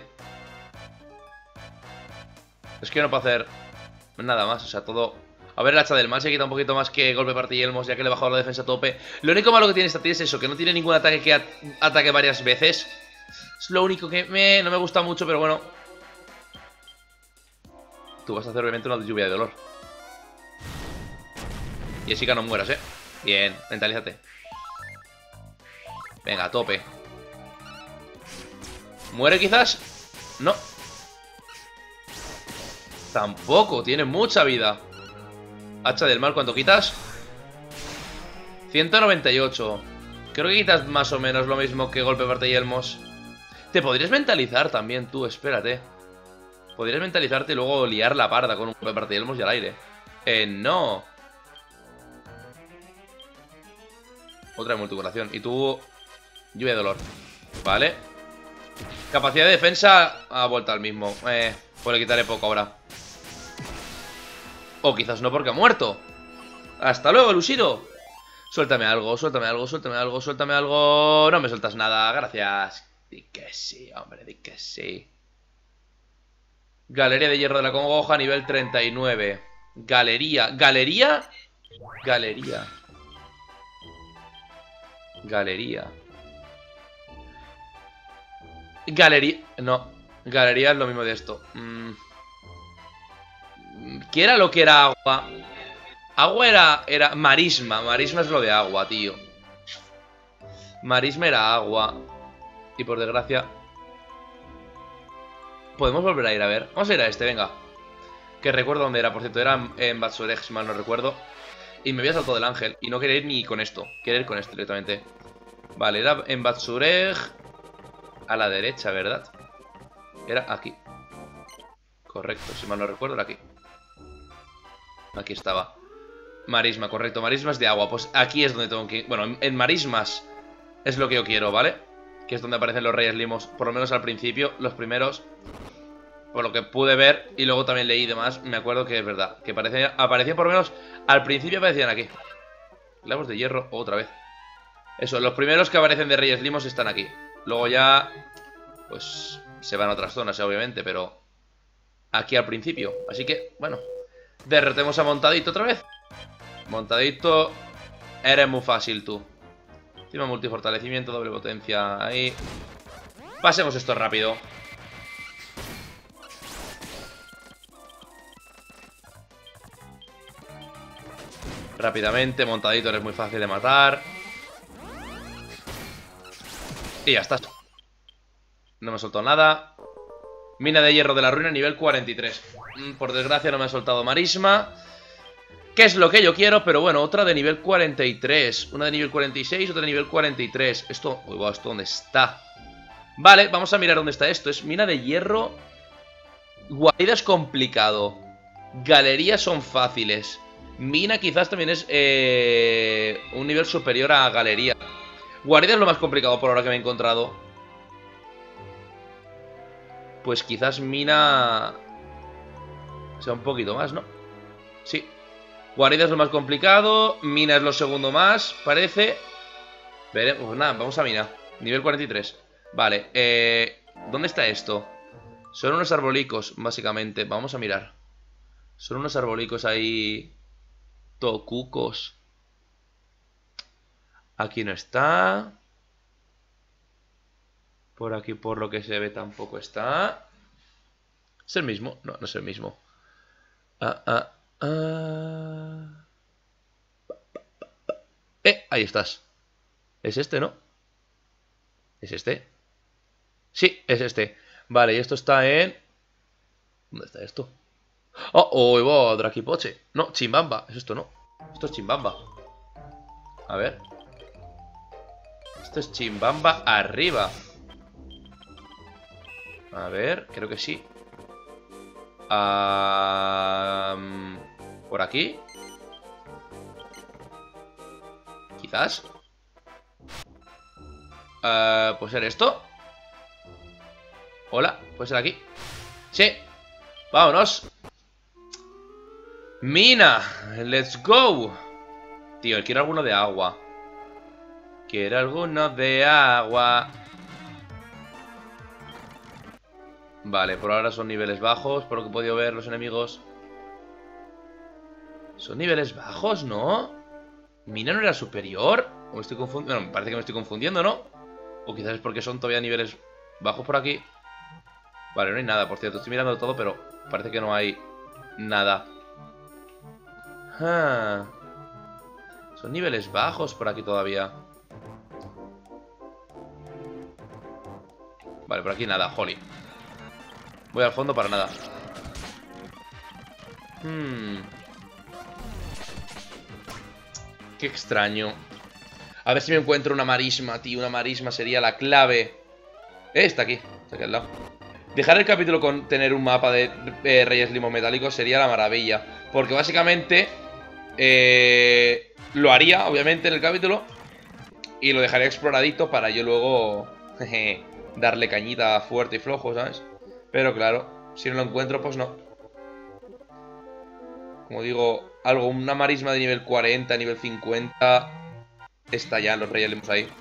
Es que no puedo hacer nada más, o sea, todo... A ver, el hacha del mal se quita un poquito más que golpe partillelmos, ya que le he bajado la defensa a tope. Lo único malo que tiene esta tía es eso, que no tiene ningún ataque que ataque varias veces. Es lo único que no me gusta mucho, pero bueno. Tú vas a hacer obviamente una lluvia de dolor. Jessica, no mueras, Bien, mentalízate. Venga, a tope. ¿Muere quizás? No. Tampoco, tiene mucha vida. Hacha del mal, ¿cuánto quitas? 198. Creo que quitas más o menos lo mismo que golpe partillelmos. Te podrías mentalizar también tú, espérate. Podrías mentalizarte y luego liar la parda con un golpe partillelmos y al aire. No. Otra multicuración. Y tú... lluvia de dolor. Vale. Capacidad de defensa ha vuelto al mismo. Pues le quitaré poco ahora. O quizás no porque ha muerto. Hasta luego, Lucido. Suéltame algo, suéltame algo, suéltame algo, suéltame algo. No me sueltas nada, gracias. Di que sí, hombre, di que sí. Galería de hierro de la congoja, nivel 39. Galería. ¿Galería? Galería. Galería. Galería. No. Galería es lo mismo de esto. ¿Qué era lo que era agua? Agua era marisma. Marisma es lo de agua, tío. Marisma era agua. Y por desgracia... Podemos volver a ir a ver. Vamos a ir a este, venga. Que recuerdo dónde era, por cierto. Era en Batsurej, si mal no recuerdo. Y me había saltado del ángel. Y no quería ir ni con esto. Quería ir con esto directamente. Vale, era en Batsurej. A la derecha, ¿verdad? Era aquí. Correcto, si mal no recuerdo, era aquí. Aquí estaba. Marisma, correcto. Marismas de agua. Pues aquí es donde tengo que ir. Bueno, en marismas es lo que yo quiero, ¿vale? Que es donde aparecen los reyes limos. Por lo menos al principio, los primeros. Por lo que pude ver y luego también leí y demás, me acuerdo que es verdad. Que aparecían por lo menos, al principio aparecían aquí. Clavos de hierro, otra vez. Eso, los primeros que aparecen de reyes limos están aquí. Luego ya, pues, se van a otras zonas, obviamente, pero aquí al principio. Así que, bueno, derretemos a Montadito otra vez. Montadito, eres muy fácil tú. Encima multifortalecimiento, doble potencia ahí. Pasemos esto rápido. Rápidamente, Montadito eres muy fácil de matar. Y ya está. No me ha soltado nada. Mina de hierro de la ruina, nivel 43. Por desgracia no me ha soltado marisma. Que es lo que yo quiero, pero bueno, otra de nivel 43. Una de nivel 46, otra de nivel 43. Esto, uy, wow, ¿esto dónde está? Vale, vamos a mirar dónde está esto. Es mina de hierro. Guarida es complicado. Galerías son fáciles. Mina quizás también es un nivel superior a galería. Guarida es lo más complicado por ahora que me he encontrado. Pues quizás mina... O sea, un poquito más, ¿no? Sí. Guarida es lo más complicado. Mina es lo segundo más, parece. Veremos, pues nada, vamos a mina. Nivel 43. Vale, ¿dónde está esto? Son unos arbolicos, básicamente. Vamos a mirar. Son unos arbolicos ahí... Tocucos. Aquí no está. Por aquí, por lo que se ve, tampoco está. ¿Es el mismo? No, no es el mismo. Ahí estás. ¿Es este, no? ¿Es este? Sí, es este. Vale, y esto está en... ¿Dónde está esto? ¡Oh, Draquipoche! No, Chimbamba. Es esto, ¿no? Esto es Chimbamba. A ver. Esto es Chimbamba arriba. A ver, creo que sí. ¿Por aquí? Quizás. ¿Puede ser esto? Hola, ¿puede ser aquí? Sí. Vámonos. Mina, let's go. Tío, quiero alguno de agua. Quiero alguno de agua. Vale, por ahora son niveles bajos. Por lo que he podido ver, los enemigos son niveles bajos, ¿no? ¿Mina no era superior? ¿O me estoy confundiendo? Bueno, me parece que me estoy confundiendo, ¿no? O quizás es porque son todavía niveles bajos por aquí. Vale, no hay nada, por cierto. Estoy mirando todo, pero parece que no hay nada. Son niveles bajos por aquí todavía. Vale, por aquí nada, Holly. Voy al fondo para nada. Qué extraño. A ver si me encuentro una marisma, tío. Una marisma sería la clave. Está aquí. Está aquí al lado. Dejar el capítulo con tener un mapa de Reyes Limos Metálicos sería la maravilla. Porque básicamente lo haría, obviamente, en el capítulo. Y lo dejaría exploradito para yo luego darle cañita fuerte y flojo, ¿sabes? Pero claro, si no lo encuentro, pues no. Como digo, una marisma de nivel 40, nivel 50. Está ya, los Reyes Limos ahí.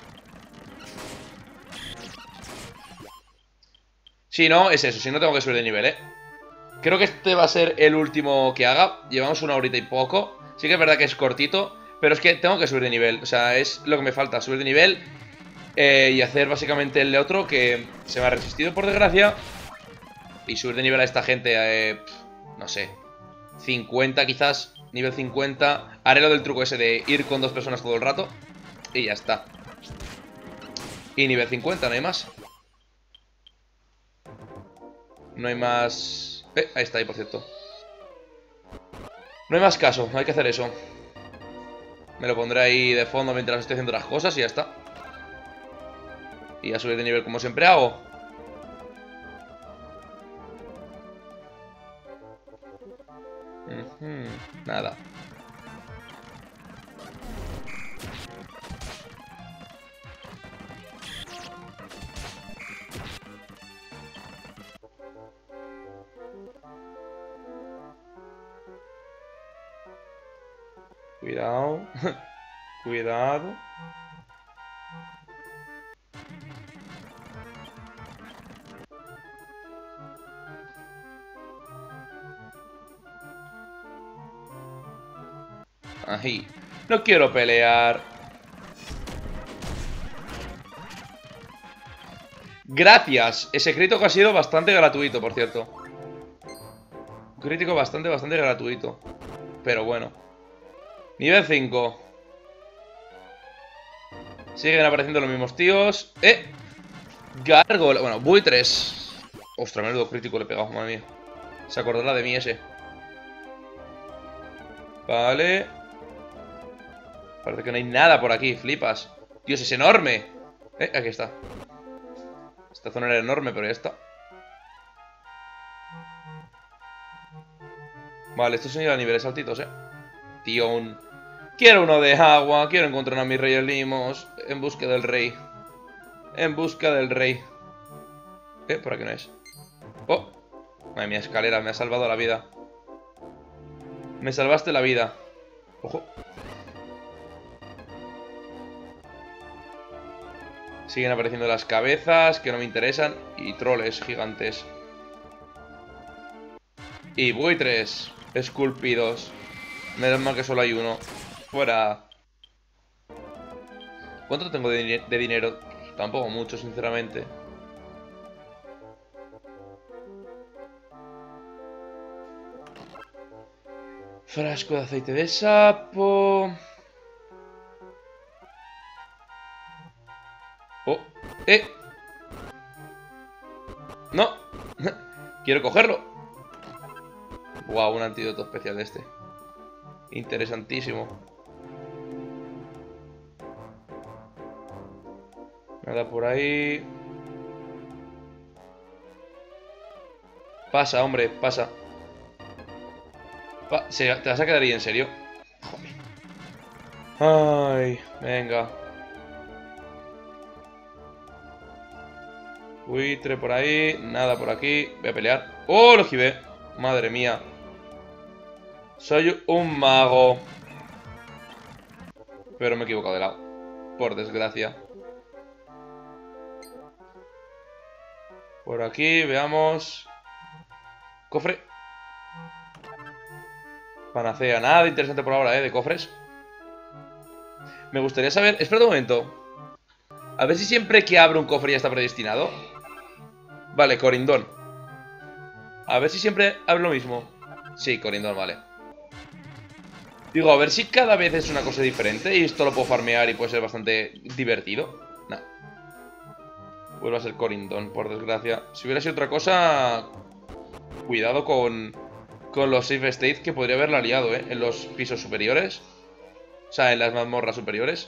Si no, es eso, si no tengo que subir de nivel, Creo que este va a ser el último que haga. Llevamos una horita y poco. Sí que es verdad que es cortito, pero es que tengo que subir de nivel. O sea, es lo que me falta, subir de nivel y hacer básicamente el de otro que se me ha resistido por desgracia. Y subir de nivel a esta gente, no sé, 50 quizás, nivel 50. Haré lo del truco ese de ir con dos personas todo el rato. Y ya está. Y nivel 50, no hay más. No hay más... ahí está, ahí por cierto. No hay más caso, no hay que hacer eso. Me lo pondré ahí de fondo mientras estoy haciendo las cosas y ya está. Y a subir de nivel como siempre hago. Nada. Cuidado. Cuidado. Ahí. No quiero pelear. Gracias. Ese crítico ha sido bastante gratuito, por cierto. Un crítico bastante gratuito. Pero bueno. Nivel 5. Siguen apareciendo los mismos tíos. Gárgola. Bueno, buitres. Ostras, menudo crítico le he pegado, madre mía. Se acordará de mí ese. Vale. Parece que no hay nada por aquí, flipas. Dios, es enorme. Aquí está. Esta zona era enorme, pero ya está. Vale, estos son ya niveles altitos, Tío, quiero uno de agua. Quiero encontrar a mis Reyes Limos. En busca del rey. En busca del rey. Por aquí no es. Oh, madre mía, escalera, me ha salvado la vida. Me salvaste la vida. Ojo. Siguen apareciendo las cabezas, que no me interesan. Y troles gigantes. Y buitres esculpidos. Menos mal que solo hay uno. Fuera. ¿Cuánto tengo de dinero? Tampoco mucho, sinceramente. Frasco de aceite de sapo. Oh, no. Quiero cogerlo. Wow, un antídoto especial de este. Interesantísimo. Nada por ahí. Pasa, hombre, pasa. ¿Te vas a quedar ahí en serio? Joder. Ay, venga. Buitre por ahí. Nada por aquí. Voy a pelear. ¡Oh, lo esquivé! Madre mía. Soy un mago. Pero me he equivocado de lado. Por desgracia. Por aquí, veamos. Cofre. Panacea. Nada interesante por ahora, de cofres. Me gustaría saber... Espera un momento. A ver si siempre que abro un cofre ya está predestinado. Vale, Corindón. A ver si siempre abro lo mismo. Sí, Corindón, vale. Digo, a ver si cada vez es una cosa diferente y esto lo puedo farmear y puede ser bastante divertido. Nah. Vuelve a ser Corindón, por desgracia. Si hubiera sido otra cosa... Cuidado con los save states que podría haberla liado, en los pisos superiores. O sea, en las mazmorras superiores.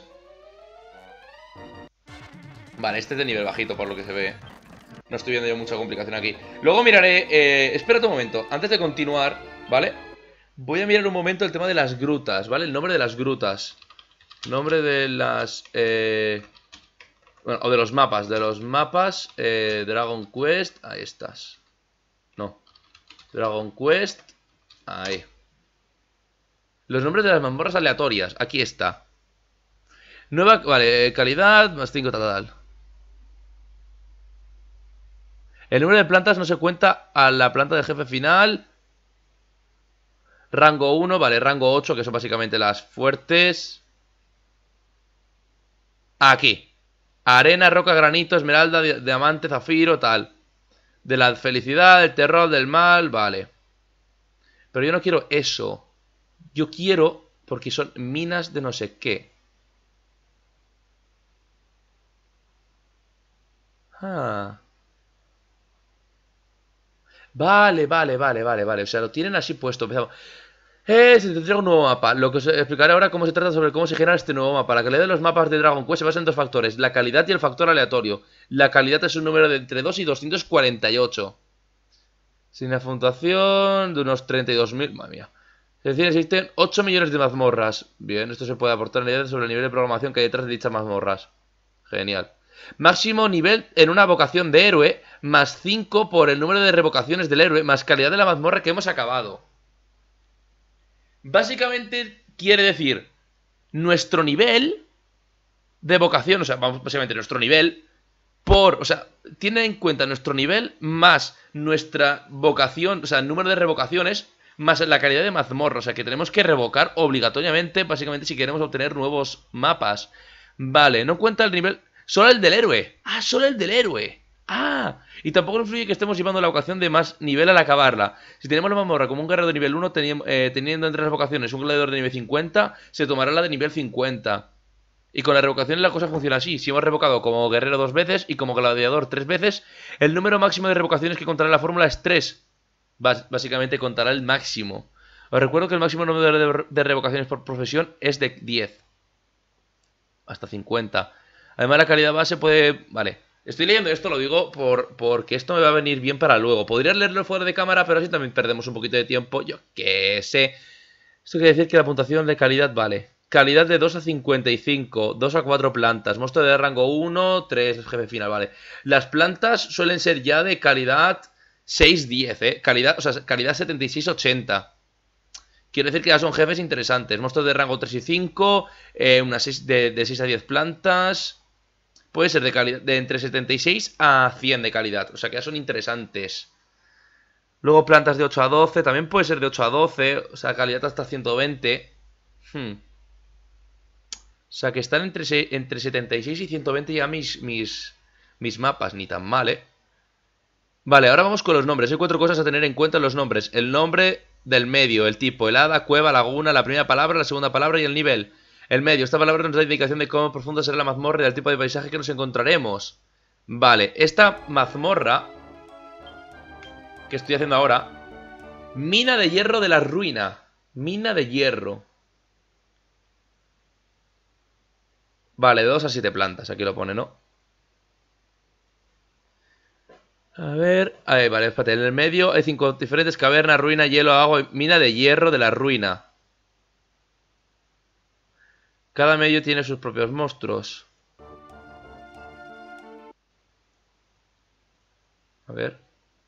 Vale, este es de nivel bajito por lo que se ve. No estoy viendo yo mucha complicación aquí. Luego miraré... espérate un momento. Antes de continuar, ¿vale? Voy a mirar un momento el tema de las grutas, ¿vale? El nombre de las grutas. Nombre de las... Bueno, o de los mapas. De los mapas. Dragon Quest. Ahí estás. No. Dragon Quest. Ahí. Los nombres de las mazmorras aleatorias. Aquí está. Nueva... Vale, calidad más 5 tal. El número de plantas no se cuenta a la planta del jefe final. Rango 1, vale, rango 8, que son básicamente las fuertes. Aquí. Arena, roca, granito, esmeralda, diamante, zafiro, tal. De la felicidad, del terror, del mal, vale. Pero yo no quiero eso. Yo quiero, porque son minas de no sé qué. Ah. Vale. O sea, lo tienen así puesto. Empezamos. Se te entrega un nuevo mapa. Lo que os explicaré ahora cómo se trata sobre cómo se genera este nuevo mapa. La calidad de los mapas de Dragon Quest se basa en dos factores: la calidad y el factor aleatorio. La calidad es un número de entre 2 y 248. Sin la puntuación de unos 32.000. Madre mía. Es decir, existen 8 millones de mazmorras. Bien, esto se puede aportar en la idea sobre el nivel de programación que hay detrás de dichas mazmorras. Genial. Máximo nivel en una vocación de héroe, más 5 por el número de revocaciones del héroe, más calidad de la mazmorra que hemos acabado. Básicamente quiere decir nuestro nivel de vocación, o sea, vamos, básicamente nuestro nivel o sea, tiene en cuenta nuestro nivel más nuestra vocación, o sea, el número de revocaciones más la calidad de mazmorra, o sea, que tenemos que revocar obligatoriamente, básicamente, si queremos obtener nuevos mapas. Vale, no cuenta el nivel... Solo el del héroe. Ah, solo el del héroe. Ah, y tampoco influye que estemos llevando la vocación de más nivel al acabarla. Si tenemos la mazmorra como un guerrero de nivel 1, teniendo entre las vocaciones un gladiador de nivel 50, se tomará la de nivel 50. Y con la revocación la cosa funciona así. Si hemos revocado como guerrero 2 veces y como gladiador 3 veces, el número máximo de revocaciones que contará la fórmula es 3. Básicamente contará el máximo. Os recuerdo que el máximo número de revocaciones por profesión es de 10. Hasta 50. Además la calidad base puede... Vale. Estoy leyendo esto, lo digo porque esto me va a venir bien para luego. Podría leerlo fuera de cámara, pero así también perdemos un poquito de tiempo. Yo qué sé. Esto quiere decir que la puntuación de calidad vale. Calidad de 2 a 55, 2 a 4 plantas. Monstruo de rango 1, 3 jefe final, vale. Las plantas suelen ser ya de calidad 6-10, Calidad, o sea, calidad 76-80. Quiero decir que ya son jefes interesantes. Monstruos de rango 3 y 5, unas 6 de 6 a 10 plantas. Puede ser de calidad, de entre 76 a 100 de calidad. O sea que ya son interesantes. Luego plantas de 8 a 12. También puede ser de 8 a 12. O sea, calidad hasta 120. O sea que están entre 76 y 120 ya mis mapas. Ni tan mal, ¿eh? Vale, ahora vamos con los nombres. Hay 4 cosas a tener en cuenta en los nombres. El nombre del medio, el tipo, el hada, cueva, laguna, la primera palabra, la segunda palabra y el nivel. El medio, esta palabra nos da indicación de cómo profunda será la mazmorra y del tipo de paisaje que nos encontraremos. Vale, esta mazmorra que estoy haciendo ahora, mina de hierro de la ruina. Mina de hierro. Vale, de 2 a 7 plantas, aquí lo pone, ¿no? A ver, vale, espérate, en el medio hay 5 diferentes: caverna, ruina, hielo, agua, mina de hierro de la ruina. Cada medio tiene sus propios monstruos. A ver.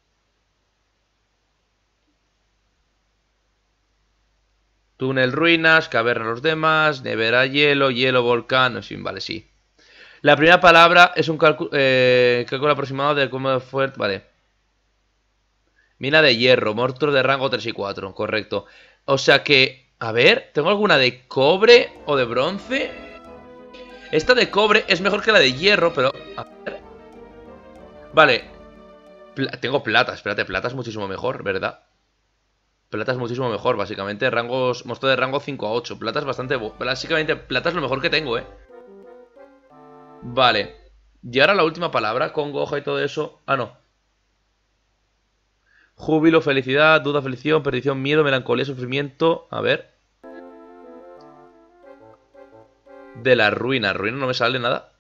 Túnel, ruinas, caverna, los demás, nevera, hielo, hielo, volcán, en fin, vale, sí. La primera palabra es un cálculo aproximado de cómo fuerte, vale. Mina de hierro, monstruo de rango 3 y 4, correcto. O sea que, a ver, ¿tengo alguna de cobre o de bronce? Esta de cobre es mejor que la de hierro, pero... A ver. Vale. Tengo plata, espérate, plata es muchísimo mejor, ¿verdad? Plata es muchísimo mejor, básicamente. Rangos, monstruo de rango 5 a 8. Plata es bastante... Básicamente, plata es lo mejor que tengo, ¿eh? Vale. Y ahora la última palabra, con goja y todo eso. Ah, no. Júbilo, felicidad, duda, aflicción, perdición, miedo, melancolía, sufrimiento. A ver. De la ruina. Ruina no me sale nada.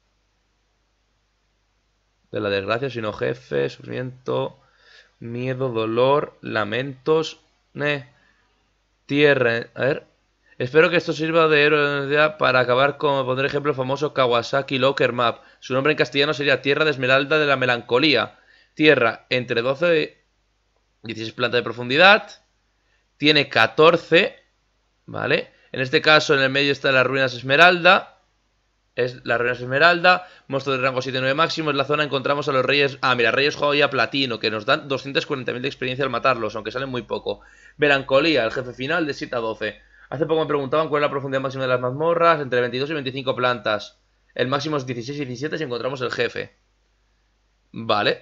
De la desgracia, sino jefe, sufrimiento, miedo, dolor, lamentos. Tierra. A ver. Espero que esto sirva de héroe para acabar con poner ejemplo famoso Kawasaki Locker Map. Su nombre en castellano sería Tierra de Esmeralda de la Melancolía. Tierra entre 12 y 16 plantas de profundidad. Tiene 14. ¿Vale? En este caso en el medio está las ruinas Esmeralda. Es las ruinas Esmeralda. Monstruo de rango 7-9 máximo. En la zona encontramos a los reyes... Ah, mira, reyes joya platino, que nos dan 240.000 de experiencia al matarlos, aunque salen muy poco. Melancolía, el jefe final de 7 a 12. Hace poco me preguntaban cuál es la profundidad máxima de las mazmorras. Entre 22 y 25 plantas. El máximo es 16 y 17 si encontramos el jefe. Vale.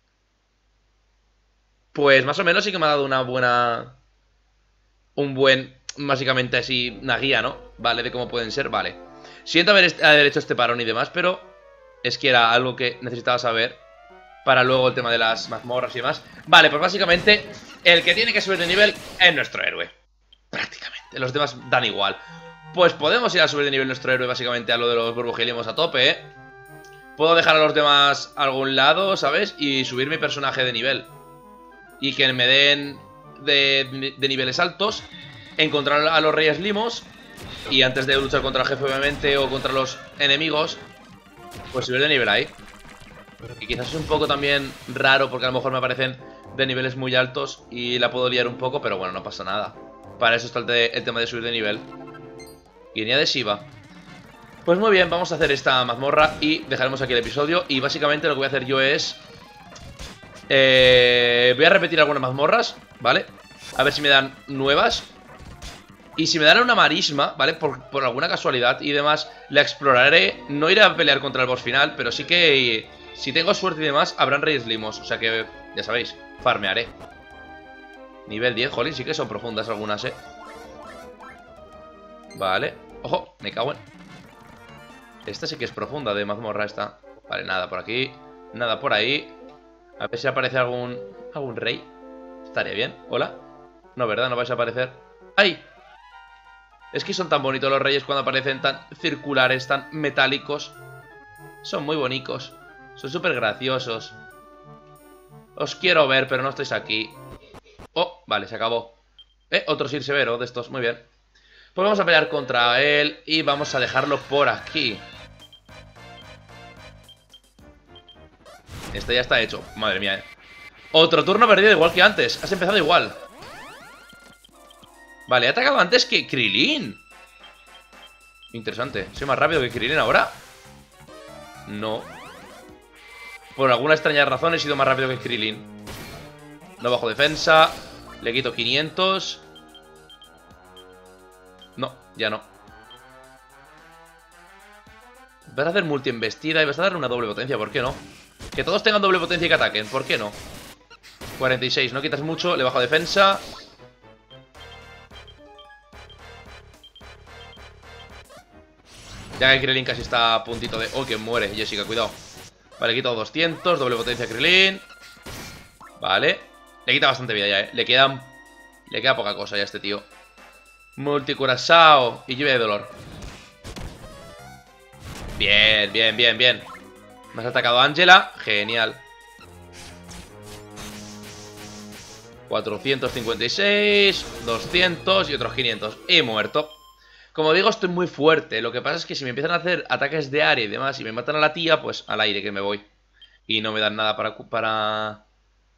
Pues más o menos sí que me ha dado una buena... Un buen... Básicamente así, una guía, ¿no? Vale, de cómo pueden ser, vale. Siento haber hecho este parón y demás, pero es que era algo que necesitaba saber para luego el tema de las mazmorras y demás. Vale, pues básicamente el que tiene que subir de nivel es nuestro héroe. Prácticamente. Los demás dan igual. Pues podemos ir a subir de nivel nuestro héroe básicamente a lo de los burbujeliemos a tope, ¿eh? Puedo dejar a los demás a algún lado, ¿sabes? Y subir mi personaje de nivel. Y que me den de niveles altos. Encontrar a los reyes limos. Y antes de luchar contra el jefe, obviamente, o contra los enemigos, pues subir de nivel ahí. Y quizás es un poco también raro, porque a lo mejor me aparecen de niveles muy altos y la puedo liar un poco, pero bueno, no pasa nada. Para eso está el tema de subir de nivel. Guinea de Shiva. Pues muy bien, vamos a hacer esta mazmorra y dejaremos aquí el episodio. Y básicamente lo que voy a hacer yo es... voy a repetir algunas mazmorras, ¿vale? A ver si me dan nuevas. Y si me dan una marisma, ¿vale? Por alguna casualidad y demás, la exploraré. No iré a pelear contra el boss final, pero sí que... Si tengo suerte y demás, habrán reyes limos. O sea que, ya sabéis, farmearé. Nivel 10, jolín, sí que son profundas algunas, ¿eh? Vale. Ojo, me cago en... Esta sí que es profunda de mazmorra esta. Vale, nada por aquí. Nada por ahí. A ver si aparece algún rey. Estaría bien. Hola. No, ¿verdad? No vais a aparecer. ¡Ay! Es que son tan bonitos los reyes cuando aparecen tan circulares, tan metálicos. Son muy bonitos. Son súper graciosos. Os quiero ver, pero no estáis aquí. Oh, vale, se acabó. Otro Sir Severo de estos, muy bien. Pues vamos a pelear contra él y vamos a dejarlo por aquí. Este ya está hecho, madre mía, Otro turno perdido igual que antes. Has empezado igual. Vale, he atacado antes que Krilin. Interesante. ¿Soy más rápido que Krilin ahora? No. Por alguna extraña razón he sido más rápido que Krilin. No bajo defensa. Le quito 500. No, ya no. Vas a hacer multi-embestida y vas a dar una doble potencia, ¿por qué no? Que todos tengan doble potencia y que ataquen, ¿por qué no? 46, no quitas mucho, le bajo defensa. Ya que Krilin casi está a puntito de... Oh, que muere, Jessica, cuidado. Vale, quito 200, doble potencia a Krilin. Vale. Le quita bastante vida ya, Le queda poca cosa ya a este tío. Multicurazao y lluvia de dolor. Bien, bien, bien, bien. Me has atacado Ángela, genial. 456, 200 y otros 500. He muerto. Como digo, estoy muy fuerte. Lo que pasa es que si me empiezan a hacer ataques de área y demás y me matan a la tía, pues al aire que me voy. Y no me dan nada para...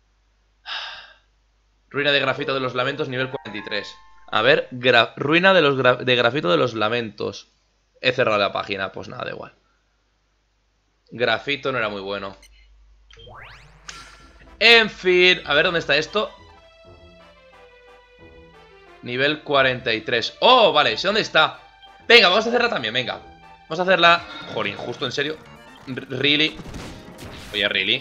Ruina de grafito de los lamentos, nivel 43. A ver, ruina de grafito de los lamentos. He cerrado la página, pues nada, da igual. Grafito no era muy bueno. En fin, a ver dónde está esto. Nivel 43. ¡Oh, vale! Sé dónde está. Venga, vamos a hacerla también, venga. Vamos a hacerla... Jorín, justo, en serio. Really. Oye, really.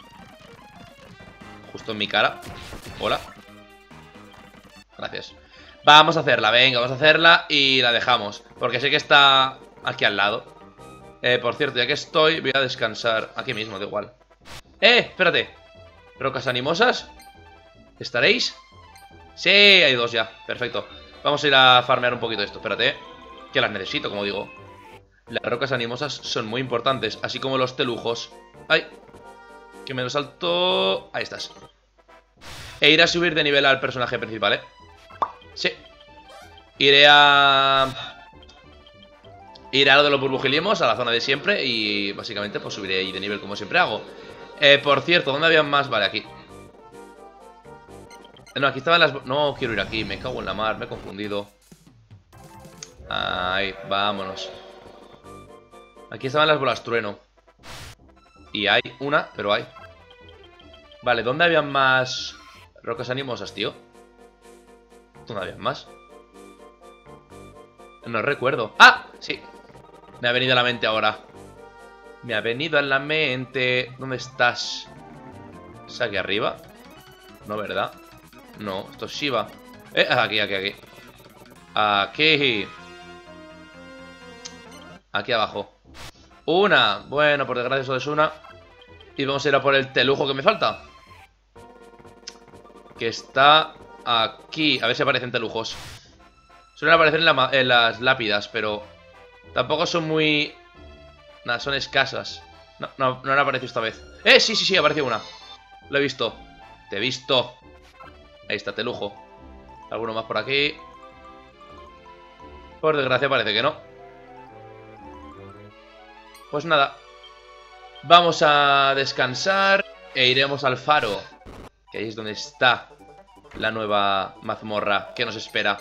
Justo en mi cara. Hola. Gracias. Vamos a hacerla, venga, vamos a hacerla y la dejamos. Porque sé que está aquí al lado. Por cierto, ya que estoy, voy a descansar. Aquí mismo, da igual. Espérate. Rocas animosas. ¿Estaréis? Sí, hay dos ya, perfecto. Vamos a ir a farmear un poquito esto, espérate. Que las necesito, como digo. Las rocas animosas son muy importantes, así como los telujos. ¡Ay! Que me lo salto... Ahí estás. E iré a subir de nivel al personaje principal, Sí. Iré a lo de los burbujilimos, a la zona de siempre. Y básicamente pues subiré ahí de nivel como siempre hago. Por cierto, ¿dónde había más? Vale, aquí. No, aquí estaban las... No, quiero ir aquí, me cago en la mar, me he confundido. Ahí, vámonos. Aquí estaban las bolas trueno. Y hay una, pero hay. Vale, ¿dónde habían más rocas animosas, tío? ¿Dónde habían más? No recuerdo. ¡Ah! Sí. Me ha venido a la mente ahora. Me ha venido a la mente. ¿Dónde estás? ¿Es aquí arriba? No, ¿verdad? No, esto es Shiva. Aquí, aquí, aquí. Aquí. Aquí abajo. Una. Bueno, por desgracia solo es una. Y vamos a ir a por el telujo que me falta. Que está aquí. A ver si aparecen telujos. Suelen aparecer en las lápidas, pero tampoco son muy... Nada, son escasas. No han aparecido esta vez. Sí, sí, sí, apareció una. Lo he visto. Te he visto. Ahí está, telujo. Alguno más por aquí. Por desgracia parece que no. Pues nada. Vamos a descansar e iremos al faro. Que ahí es donde está la nueva mazmorra que nos espera.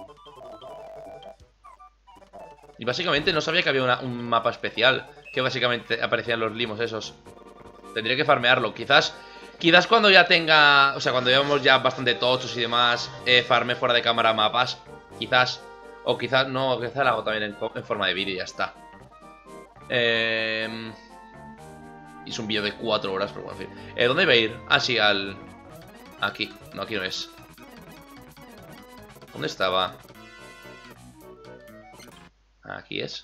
Y básicamente no sabía que había un mapa especial. Que básicamente aparecían los limos esos. Tendría que farmearlo. Quizás cuando ya tenga... O sea, cuando llevamos ya bastante tochos y demás, farme fuera de cámara mapas. Quizás. O quizás no, quizás lo hago también en forma de vídeo y ya está. Hice un vídeo de 4 horas, pero bueno, en fin. ¿Dónde iba a ir? Ah, sí, al... Aquí. No, aquí no es. ¿Dónde estaba? Aquí es.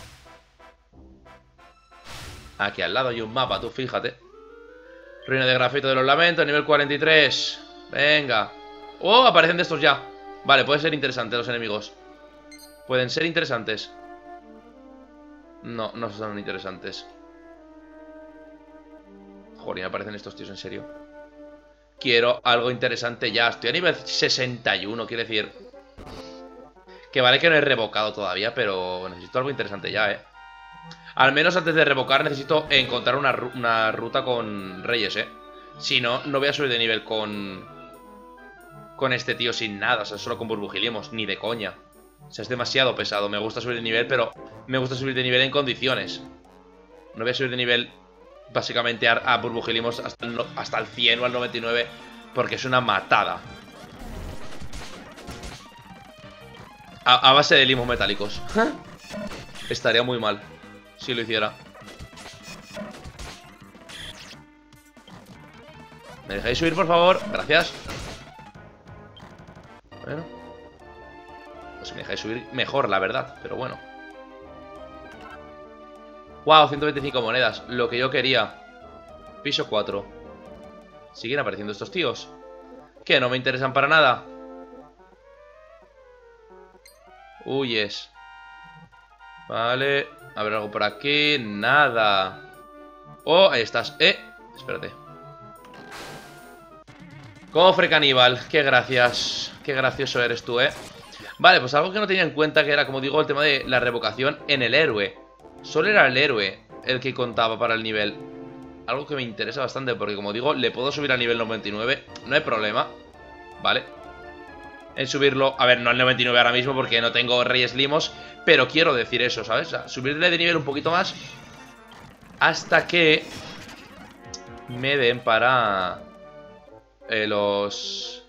Aquí al lado hay un mapa, tú fíjate. Ruina de grafito de los lamentos, nivel 43. Venga. ¡Oh! Aparecen de estos ya. Vale, pueden ser interesantes los enemigos. Pueden ser interesantes. No, no son interesantes. Joder, me aparecen estos tíos, en serio. Quiero algo interesante ya. Estoy a nivel 61, quiere decir... Que vale que no he revocado todavía, pero necesito algo interesante ya, Al menos antes de revocar necesito encontrar una ruta con reyes, Si no, no voy a subir de nivel con con este tío sin nada, o sea, solo con burbujilimos, ni de coña. O sea, es demasiado pesado. Me gusta subir de nivel, pero me gusta subir de nivel en condiciones. No voy a subir de nivel básicamente a burbujilimos hasta el 100 o al 99, porque es una matada. A base de limos metálicos. Estaría muy mal si lo hiciera. ¿Me dejáis subir, por favor? Gracias. Bueno, pues si me dejáis subir, mejor, la verdad. Pero bueno. Wow, 125 monedas. Lo que yo quería. Piso 4. Siguen apareciendo estos tíos. ¿Qué? ¿No me interesan para nada? Huyes. Vale. A ver, algo por aquí. Nada. Oh, ahí estás. Espérate. Cofre caníbal. Qué gracias. Qué gracioso eres tú, Vale, pues algo que no tenía en cuenta, que era, como digo, el tema de la revocación en el héroe. Solo era el héroe el que contaba para el nivel. Algo que me interesa bastante, porque como digo, le puedo subir al nivel 99. No hay problema. Vale. En subirlo, a ver, no al 99 ahora mismo porque no tengo reyes limos, pero quiero decir eso, ¿sabes? O sea, subirle de nivel un poquito más hasta que me den para los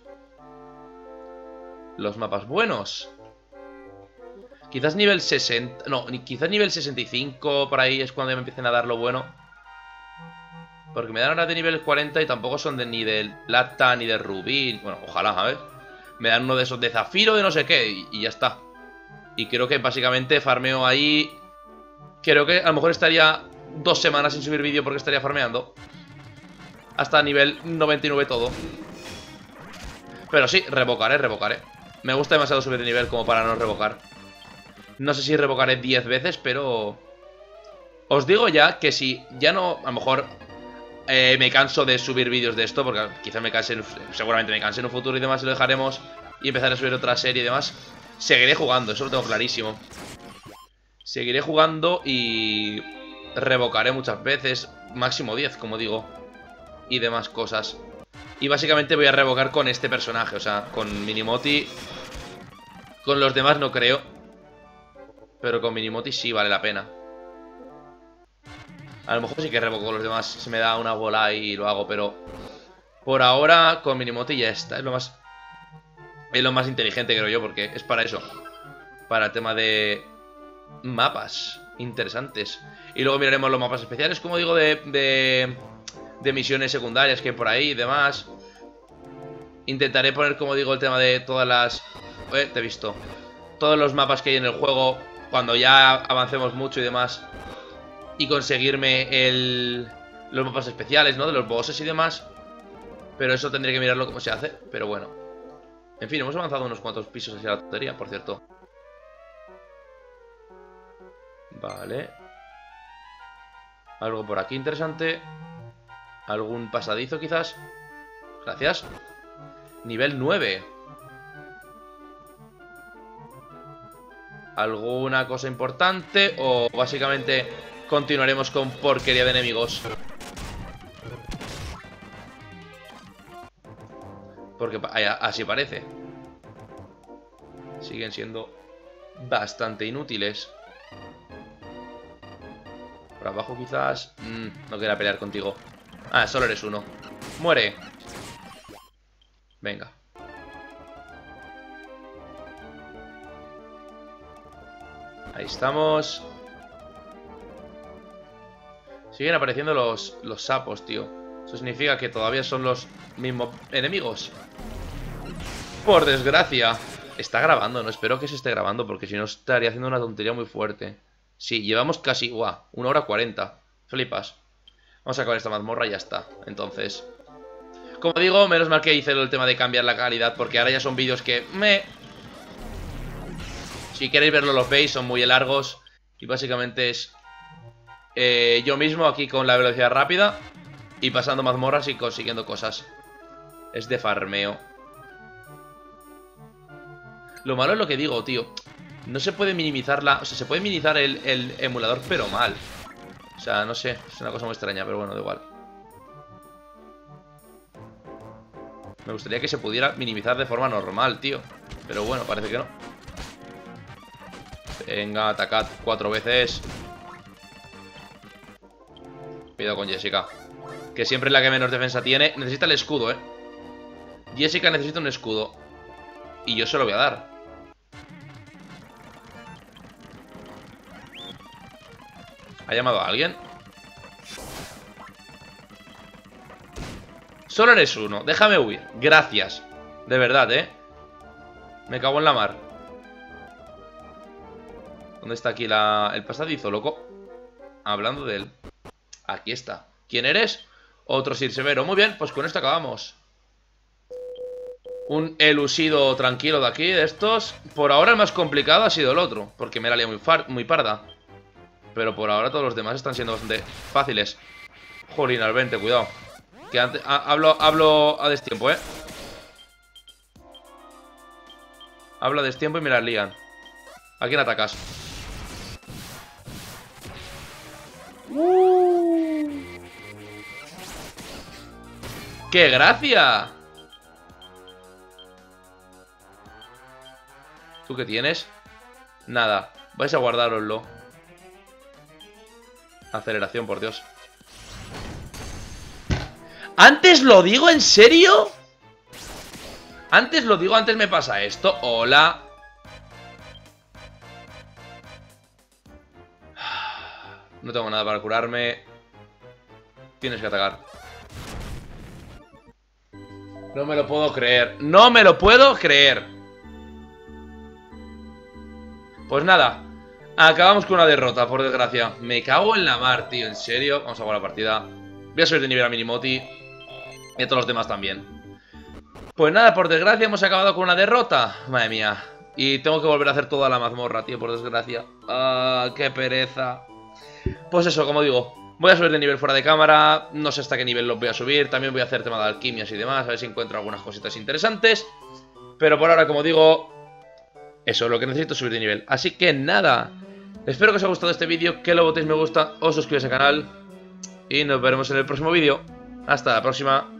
mapas buenos. Quizás nivel 60, no, quizás nivel 65 por ahí es cuando me empiecen a dar lo bueno. Porque me dan ahora de nivel 40 y tampoco son ni del plata ni de rubí. Bueno, ojalá, a ver. Me dan uno de esos de zafiro, de no sé qué, y ya está. Y creo que básicamente farmeo ahí. Creo que a lo mejor estaría 2 semanas sin subir vídeo porque estaría farmeando hasta nivel 99 todo. Pero sí, revocaré. Me gusta demasiado subir de nivel como para no revocar. No sé si revocaré 10 veces, pero os digo ya que si ya no, a lo mejor me canso de subir vídeos de esto, porque quizás me canse, seguramente me canse en un futuro y demás, y lo dejaremos y empezaré a subir otra serie y demás. Seguiré jugando, eso lo tengo clarísimo. Seguiré jugando y revocaré muchas veces, máximo 10, como digo, y demás cosas. Y básicamente voy a revocar con este personaje, o sea, con Minimotti. Con los demás no creo, pero con Minimotti sí vale la pena. A lo mejor sí que revoco con los demás, se me da una bola y lo hago, pero por ahora con Minimotti ya está. Es lo más inteligente, creo yo, porque es para eso. Para el tema de mapas interesantes. Y luego miraremos los mapas especiales, como digo, de misiones secundarias que hay por ahí y demás. Intentaré poner, como digo, el tema de todas las... te he visto. Todos los mapas que hay en el juego cuando ya avancemos mucho y demás. Y conseguirme los mapas especiales, ¿no? De los bosses y demás. Pero eso tendré que mirarlo cómo se hace. Pero bueno. En fin, hemos avanzado unos cuantos pisos hacia la tontería, por cierto. Vale. Algo por aquí interesante. Algún pasadizo quizás. Gracias. Nivel 9. ¿Alguna cosa importante? O básicamente continuaremos con porquería de enemigos. Porque así parece. Siguen siendo bastante inútiles. Por abajo quizás... no quería pelear contigo. Ah, solo eres uno. Muere. Venga. Ahí estamos. Siguen apareciendo los sapos, tío. Eso significa que todavía son los mismos enemigos. Por desgracia. Está grabando, no espero que se esté grabando, porque si no estaría haciendo una tontería muy fuerte. Sí, llevamos casi, 1 hora 40. Flipas. Vamos a acabar esta mazmorra y ya está. Entonces, como digo, menos mal que hice el tema de cambiar la calidad, porque ahora ya son vídeos que si queréis verlo los veis, son muy largos. Y básicamente es yo mismo aquí con la velocidad rápida y pasando mazmorras y consiguiendo cosas. Es de farmeo. Lo malo es lo que digo, tío. No se puede minimizar o sea, se puede minimizar el emulador, pero mal. O sea, no sé, es una cosa muy extraña, pero bueno, da igual. Me gustaría que se pudiera minimizar de forma normal, tío. Pero bueno, parece que no. Venga, atacad 4 veces. Cuidado con Jessica, que siempre es la que menos defensa tiene. Necesita el escudo, Jessica necesita un escudo. Y yo se lo voy a dar. ¿Ha llamado a alguien? Solo eres uno, déjame huir. Gracias, de verdad, me cago en la mar. ¿Dónde está aquí el pasadizo, loco? Hablando de él. Aquí está. ¿Quién eres? Otro Sir Severo. Muy bien, pues con esto acabamos. Un elusido tranquilo de aquí, de estos. Por ahora el más complicado ha sido el otro, porque me la liado muy parda. Pero por ahora todos los demás están siendo bastante fáciles. Jolín, al 20, cuidado. Que antes, hablo a destiempo, Hablo a destiempo y me las lían. ¿A quién atacas? ¡Qué gracia! ¿Tú qué tienes? Nada, vais a guardároslo. Aceleración, por Dios. ¿Antes lo digo? ¿En serio? Antes lo digo, antes me pasa esto. Hola. No tengo nada para curarme. Tienes que atacar. No me lo puedo creer. No me lo puedo creer. Pues nada, acabamos con una derrota, por desgracia. Me cago en la mar, tío, en serio. Vamos a jugar la partida. Voy a subir de nivel a Minimoti. Y a todos los demás también. Pues nada, por desgracia hemos acabado con una derrota. Madre mía. Y tengo que volver a hacer toda la mazmorra, tío, por desgracia. Ah, qué pereza. Pues eso, como digo, voy a subir de nivel fuera de cámara. No sé hasta qué nivel los voy a subir. También voy a hacer tema de alquimias y demás, a ver si encuentro algunas cositas interesantes. Pero por ahora, como digo, eso es lo que necesito, subir de nivel. Así que nada, espero que os haya gustado este vídeo, que lo botéis me gusta, os suscribáis al canal y nos veremos en el próximo vídeo. Hasta la próxima.